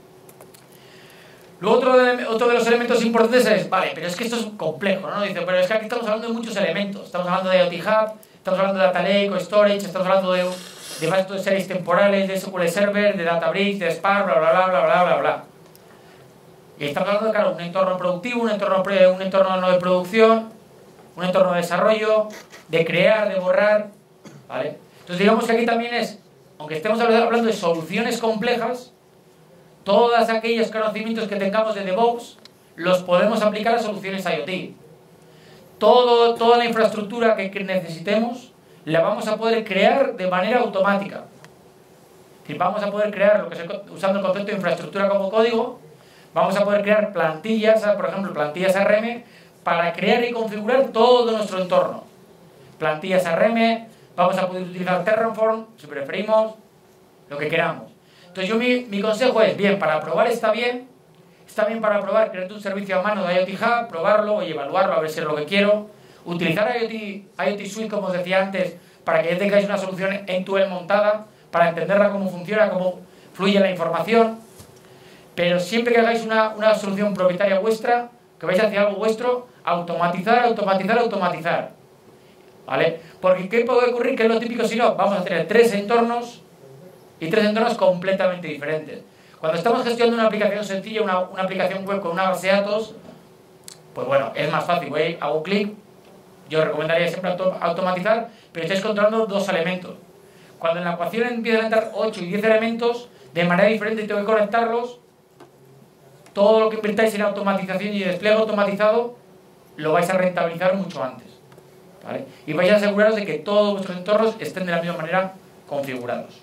Luego otro de, otro de los elementos importantes es, vale, pero es que esto es complejo, ¿no? Dice, pero es que aquí estamos hablando de muchos elementos. Estamos hablando de IoT Hub, estamos hablando de Data Lake o Storage, estamos hablando de, de bases de series temporales, de S Q L Server, de Databricks, de Spark, bla, bla, bla, bla, bla, bla, bla. Y estamos hablando de, claro, un entorno productivo, un entorno, un entorno no de producción, un entorno de desarrollo, de crear, de borrar, ¿vale? Entonces digamos que aquí también es, aunque estemos hablando de soluciones complejas, todos aquellos conocimientos que tengamos de DevOps los podemos aplicar a soluciones IoT. Todo, toda la infraestructura que, que necesitemos la vamos a poder crear de manera automática. Es decir, vamos a poder crear, lo que se, usando el concepto de infraestructura como código, vamos a poder crear plantillas, por ejemplo, plantillas A R M, para crear y configurar todo nuestro entorno. Plantillas R M, vamos a poder utilizar Terraform, si preferimos, lo que queramos. Entonces yo mi, mi consejo es, bien, para probar está bien, está bien para probar, crearte un servicio a mano de IoT Hub, probarlo y evaluarlo, a ver si es lo que quiero. Utilizar IoT, IoT Suite, como os decía antes, para que ya tengáis una solución end-to-end montada, para entenderla cómo funciona, cómo fluye la información. Pero siempre que hagáis una, una solución propietaria vuestra, que vais hacia algo vuestro, automatizar, automatizar, automatizar. ¿Vale? Porque ¿qué puede ocurrir? ¿Qué es lo típico si no? Vamos a tener tres entornos y tres entornos completamente diferentes. Cuando estamos gestionando una aplicación sencilla, una, una aplicación web con una base de datos, pues bueno, es más fácil. Voy, hago clic, yo recomendaría siempre auto, automatizar, pero estáis controlando dos elementos. Cuando en la ecuación empiezan a entrar ocho y diez elementos, de manera diferente tengo que conectarlos, todo lo que invirtáis en automatización y despliegue automatizado, lo vais a rentabilizar mucho antes. ¿Vale? Y vais a aseguraros de que todos vuestros entornos estén de la misma manera configurados.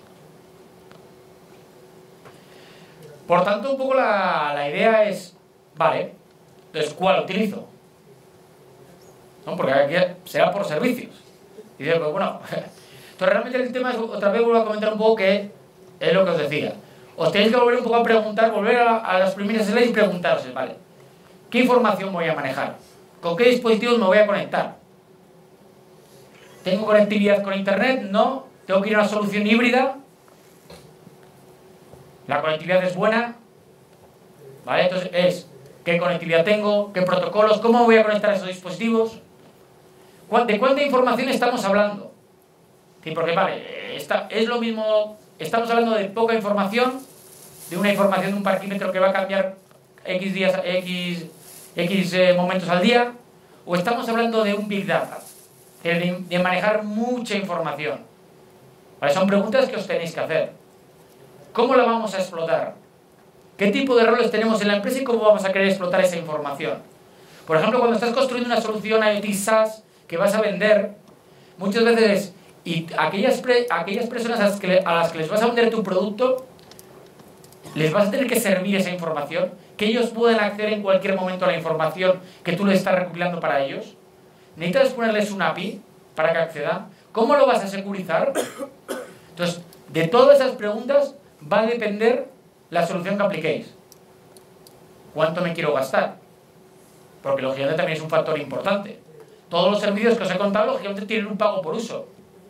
Por tanto, un poco la, la idea es, vale, entonces, ¿cuál utilizo? ¿No? Porque aquí será por servicios. Y digo, pues bueno, entonces realmente el tema es, otra vez vuelvo a comentar un poco que es lo que os decía. Os tenéis que volver un poco a preguntar, volver a, a las primeras slides y preguntaros, vale, ¿qué información voy a manejar? ¿Con qué dispositivos me voy a conectar? ¿Tengo conectividad con internet? No. ¿Tengo que ir a una solución híbrida? ¿La conectividad es buena? ¿Vale? Entonces es, ¿qué conectividad tengo? ¿Qué protocolos? ¿Cómo voy a conectar a esos dispositivos? ¿De cuánta información estamos hablando? Sí, porque vale, esta, es lo mismo, estamos hablando de poca información, de una información de un parquímetro que va a cambiar X días, X, X eh, momentos al día, o estamos hablando de un Big Data, de, de manejar mucha información. Vale, son preguntas que os tenéis que hacer. ¿Cómo la vamos a explotar? ¿Qué tipo de roles tenemos en la empresa y cómo vamos a querer explotar esa información? Por ejemplo, cuando estás construyendo una solución IoT SaaS que vas a vender, muchas veces, y aquellas, pre, aquellas personas a las, que, a las que les vas a vender tu producto, les vas a tener que servir esa información, que ellos puedan acceder en cualquier momento a la información que tú les estás recopilando para ellos. ¿Necesitas ponerles una A P I para que accedan? ¿Cómo lo vas a securizar? Entonces, de todas esas preguntas va a depender la solución que apliquéis. ¿Cuánto me quiero gastar? Porque lógicamente también es un factor importante. Todos los servicios que os he contado, lógicamente, tienen un pago por uso.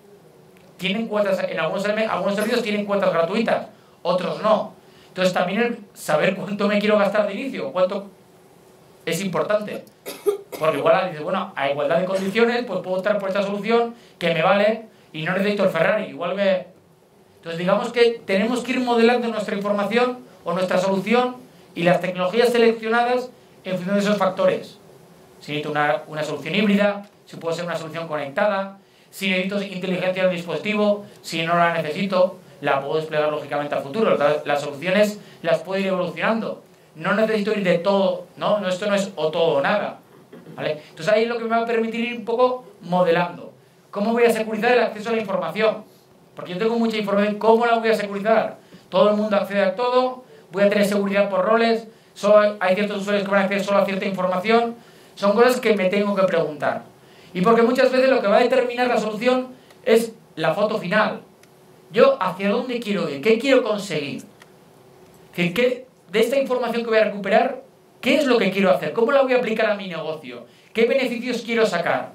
Tienen cuotas, en algunos, algunos servicios tienen cuotas gratuitas, otros no. Entonces también el saber cuánto me quiero gastar de inicio, cuánto es importante. Porque igual dices, bueno, a igualdad de condiciones, pues puedo optar por esta solución que me vale y no necesito el Ferrari. Igual me... Entonces digamos que tenemos que ir modelando nuestra información o nuestra solución y las tecnologías seleccionadas en función de esos factores. Si necesito una, una solución híbrida, si puede ser una solución conectada, si necesito inteligencia del dispositivo, si no la necesito, la puedo desplegar lógicamente al futuro. Las soluciones las puedo ir evolucionando. No necesito ir de todo, ¿no? no esto no es o todo o nada. ¿Vale? Entonces ahí es lo que me va a permitir ir un poco modelando. ¿Cómo voy a securizar el acceso a la información? Porque yo tengo mucha información, ¿cómo la voy a securizar? Todo el mundo accede a todo, voy a tener seguridad por roles, solo hay ciertos usuarios que van a acceder solo a cierta información. Son cosas que me tengo que preguntar. Y porque muchas veces lo que va a determinar la solución es la foto final. Yo, ¿hacia dónde quiero ir? ¿Qué quiero conseguir? ¿Qué, qué, de esta información que voy a recuperar, ¿qué es lo que quiero hacer? ¿Cómo la voy a aplicar a mi negocio? ¿Qué beneficios quiero sacar?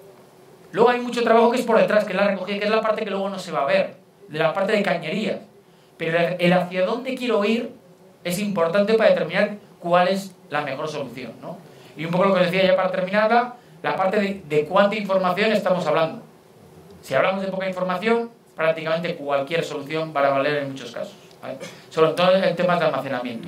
Luego hay mucho trabajo que es por detrás, que es la recogida, que es la parte que luego no se va a ver, de la parte de cañerías. Pero el hacia dónde quiero ir es importante para determinar cuál es la mejor solución, ¿no? Y un poco lo que decía ya para terminar, la parte de, de cuánta información estamos hablando. Si hablamos de poca información, prácticamente cualquier solución va a valer en muchos casos, ¿vale? Sobre todo en temas de almacenamiento.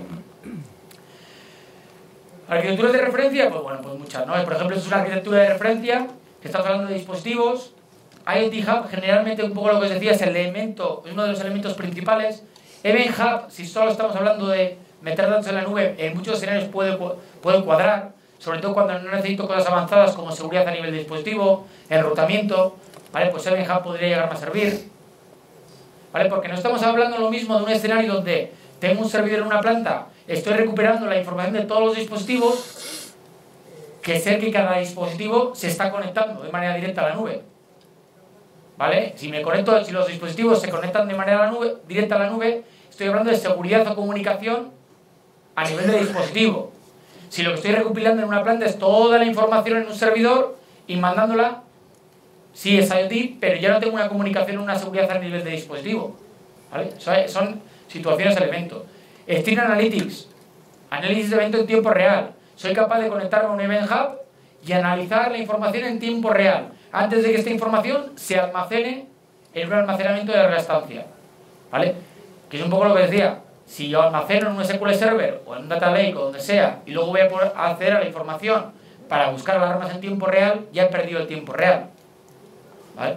Arquitecturas de referencia, pues bueno, pues muchas, ¿no? Por ejemplo, esto es una arquitectura de referencia que estamos hablando de dispositivos. IoT Hub, generalmente, un poco lo que os decía, es el elemento, uno de los elementos principales. Event Hub, si solo estamos hablando de meter datos en la nube, en muchos escenarios puede, puede cuadrar, sobre todo cuando no necesito cosas avanzadas como seguridad a nivel de dispositivo, enrutamiento, ¿vale? Pues Event Hub podría llegarme a servir, ¿vale? Porque no estamos hablando lo mismo de un escenario donde tengo un servidor en una planta, estoy recuperando la información de todos los dispositivos, que ser que cada dispositivo se está conectando de manera directa a la nube. ¿Vale? Si me conecto, si los dispositivos se conectan de manera a la nube, directa a la nube, estoy hablando de seguridad o comunicación a nivel de dispositivo. Si lo que estoy recopilando en una planta es toda la información en un servidor y mandándola, sí es IoT, pero ya no tengo una comunicación, una seguridad a nivel de dispositivo. ¿Vale? Son situaciones de evento. Stream Analytics, análisis de evento en tiempo real. Soy capaz de conectarme a un Event Hub y analizar la información en tiempo real, antes de que esta información se almacene en un almacenamiento de larga estancia. ¿Vale? Que es un poco lo que decía. Si yo almaceno en un S Q L Server o en un Data Lake o donde sea, y luego voy a poder acceder a la información para buscar alarmas en tiempo real, ya he perdido el tiempo real. ¿Vale?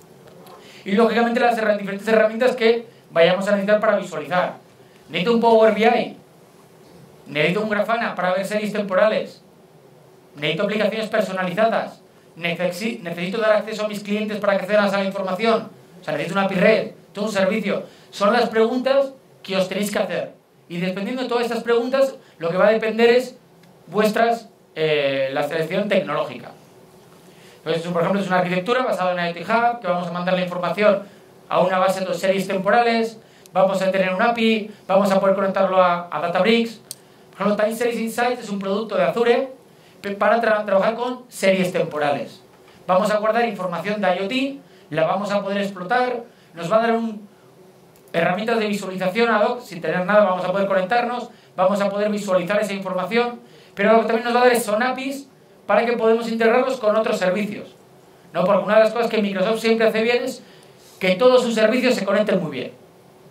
Y lógicamente las diferentes herramientas que vayamos a necesitar para visualizar. Necesito un Power B I, necesito un Grafana para ver series temporales, necesito aplicaciones personalizadas, necesito dar acceso a mis clientes para que accedan a esa información, o sea, necesito una A P I red, todo un servicio. Son las preguntas que os tenéis que hacer. Y dependiendo de todas estas preguntas, lo que va a depender es vuestras, eh, la selección tecnológica. Entonces, por ejemplo, es una arquitectura basada en IoT Hub, que vamos a mandar la información a una base de series temporales, vamos a tener un A P I, vamos a poder conectarlo a, a Databricks. Por ejemplo, Time Series Insights es un producto de Azure para tra trabajar con series temporales. Vamos a guardar información de IoT, la vamos a poder explotar, nos va a dar un, herramientas de visualización ad hoc, sin tener nada vamos a poder conectarnos, vamos a poder visualizar esa información, pero lo que también nos va a dar son A P Is para que podamos integrarlos con otros servicios. ¿No? Porque una de las cosas que Microsoft siempre hace bien es que todos sus servicios se conecten muy bien,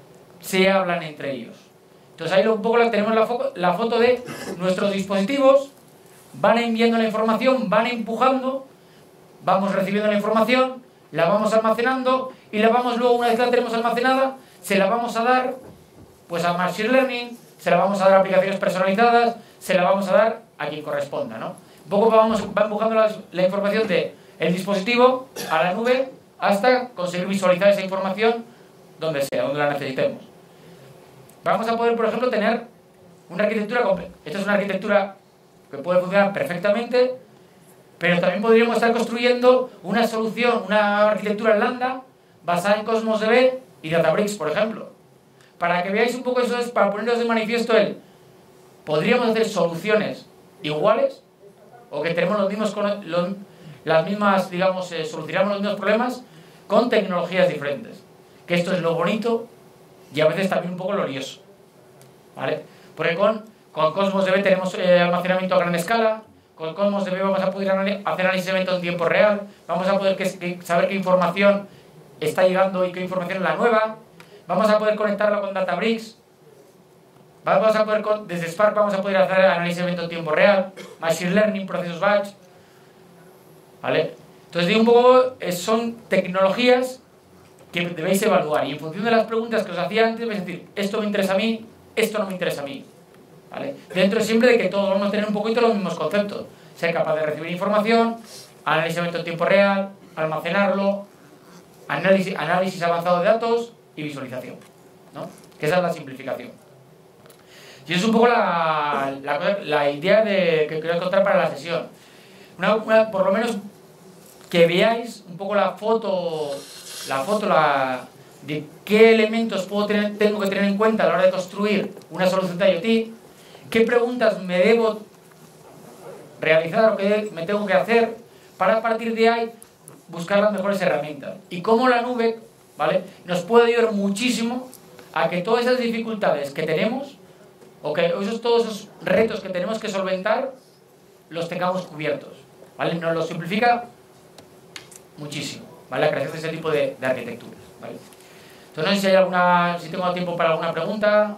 se hablan entre ellos. Entonces ahí un poco tenemos la, fo la foto de nuestros dispositivos, van enviando la información, van empujando, vamos recibiendo la información, la vamos almacenando y la vamos luego, una vez que la tenemos almacenada, se la vamos a dar pues a Machine Learning, se la vamos a dar a aplicaciones personalizadas, se la vamos a dar a quien corresponda, ¿no? Un poco vamos, va empujando la, la información del dispositivo a la nube hasta conseguir visualizar esa información donde sea, donde la necesitemos. Vamos a poder, por ejemplo, tener una arquitectura completa. Esta es una arquitectura que puede funcionar perfectamente, pero también podríamos estar construyendo una solución, una arquitectura Lambda basada en Cosmos D B y Databricks, por ejemplo. Para que veáis un poco eso, es para poneros de manifiesto el, podríamos hacer soluciones iguales o que tenemos los mismos, los, las mismas, digamos, eh, solucionamos los mismos problemas con tecnologías diferentes. Que esto es lo bonito y a veces también un poco lo lioso, ¿vale? Porque con, con Cosmos D B tenemos eh, almacenamiento a gran escala, con Cosmos D B vamos a poder hacer análisis de eventos en tiempo real, vamos a poder que, que, saber qué información está llegando y qué información es la nueva, vamos a poder conectarlo con Databricks, vamos a poder, desde Spark vamos a poder hacer análisis de eventos en tiempo real, Machine Learning, procesos batch, ¿vale? Entonces digo un poco, son tecnologías que debéis evaluar y en función de las preguntas que os hacía antes vais a decir, esto me interesa a mí, esto no me interesa a mí, ¿vale? Dentro siempre de que todos vamos a tener un poquito los mismos conceptos, ser capaz de recibir información, análisis de evento en tiempo real, almacenarlo, análisis, análisis avanzado de datos y visualización, ¿no? Que esa es la simplificación. Y es un poco la, la, la idea de, que quiero contar para la sesión. Una, una, por lo menos que veáis un poco la foto, la foto la, de qué elementos puedo tener, tengo que tener en cuenta a la hora de construir una solución de IoT, qué preguntas me debo realizar o qué me tengo que hacer para a partir de ahí buscar las mejores herramientas. Y cómo la nube, ¿vale?, nos puede ayudar muchísimo a que todas esas dificultades que tenemos o que esos, todos esos retos que tenemos que solventar los tengamos cubiertos, ¿vale? Nos lo simplifica muchísimo, ¿vale?, la creación de ese tipo de, de arquitecturas, ¿vale? Entonces no sé si hay alguna, si tengo tiempo para alguna pregunta.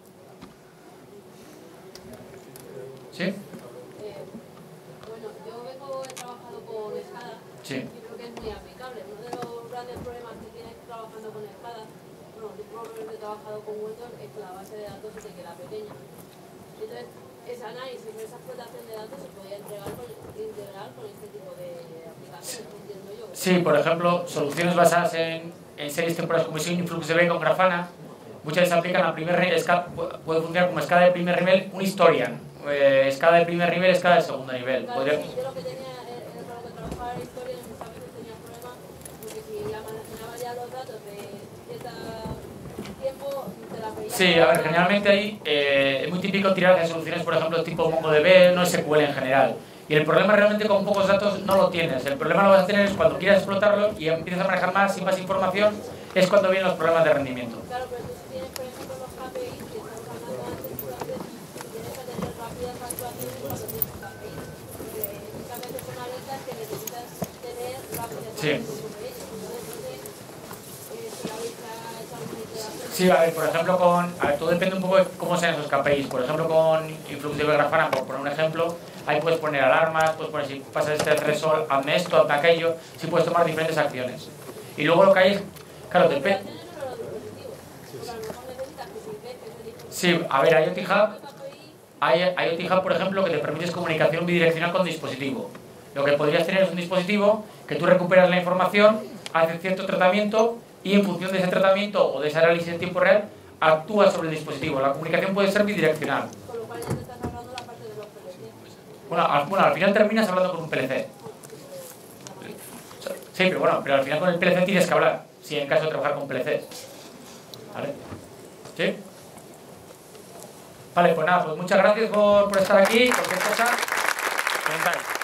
¿Sí? Eh, bueno, yo vengo, he trabajado con SCADA, Sí. y creo que es muy aplicable. Uno de los grandes problemas que tienes trabajando con SCADA, bueno, los problemas que he trabajado con Windows, es que la base de datos se te queda pequeña. Entonces, ese análisis, esa explotación de datos se podría entregar con, integrar con este tipo de aplicaciones, entiendo yo. Sí, por ejemplo, soluciones basadas en, en series temporales como InfluxDB con Grafana, muchas veces aplican a primer nivel, puede funcionar como escala de primer nivel un historian, eh, escala de primer nivel, escala de segundo nivel. Claro, Podría... sí, yo lo que tenía era para lo que trabajaba en historia, muchas veces tenía problemas, porque si almacenaba ya los datos de cierto tiempo, te la veía. Sí, a ver, generalmente ahí eh, es muy típico tirar de soluciones, por ejemplo, tipo MongoDB, no S Q L en general. Y el problema realmente con pocos datos no lo tienes. El problema lo vas a tener es cuando quieras explotarlo y empiezas a manejar más y más información, es cuando vienen los problemas de rendimiento. Claro, pero tú si tienes, por ejemplo, los K P Is que estamos hablando antes, entonces tienes que tener rápidas actuaciones cuando tienes K P Is. Porque muchas veces son alertas que necesitas tener rápidas Sí. actuaciones sobre ellos. Entonces, no sé eh, si la habéis echado una iteración. Sí, a ver, por ejemplo, con... A ver, todo depende un poco de cómo sean esos K P Is. Por ejemplo, con Influx de Grafana, por poner un ejemplo, ahí puedes poner alarmas, puedes poner si pasas este threshold, hazme esto, hazme aquello, sí puedes tomar diferentes acciones. Y luego lo que hay es... Claro, depende... Sí, a ver, IoT Hub, hay, IoT Hub, por ejemplo, que te permite comunicación bidireccional con dispositivo. Lo que podrías tener es un dispositivo que tú recuperas la información, haces cierto tratamiento y en función de ese tratamiento o de ese análisis en tiempo real, actúas sobre el dispositivo. La comunicación puede ser bidireccional. Con lo cual ya te estás hablando la parte de los P L C. Bueno, al, bueno, al final terminas hablando con un P L C. Sí, pero bueno, pero al final con el P L C tienes que hablar, si en caso de trabajar con P L C. ¿Vale? ¿Sí? Vale, pues nada, pues muchas gracias por, por estar aquí. Cualquier cosa, comentáis.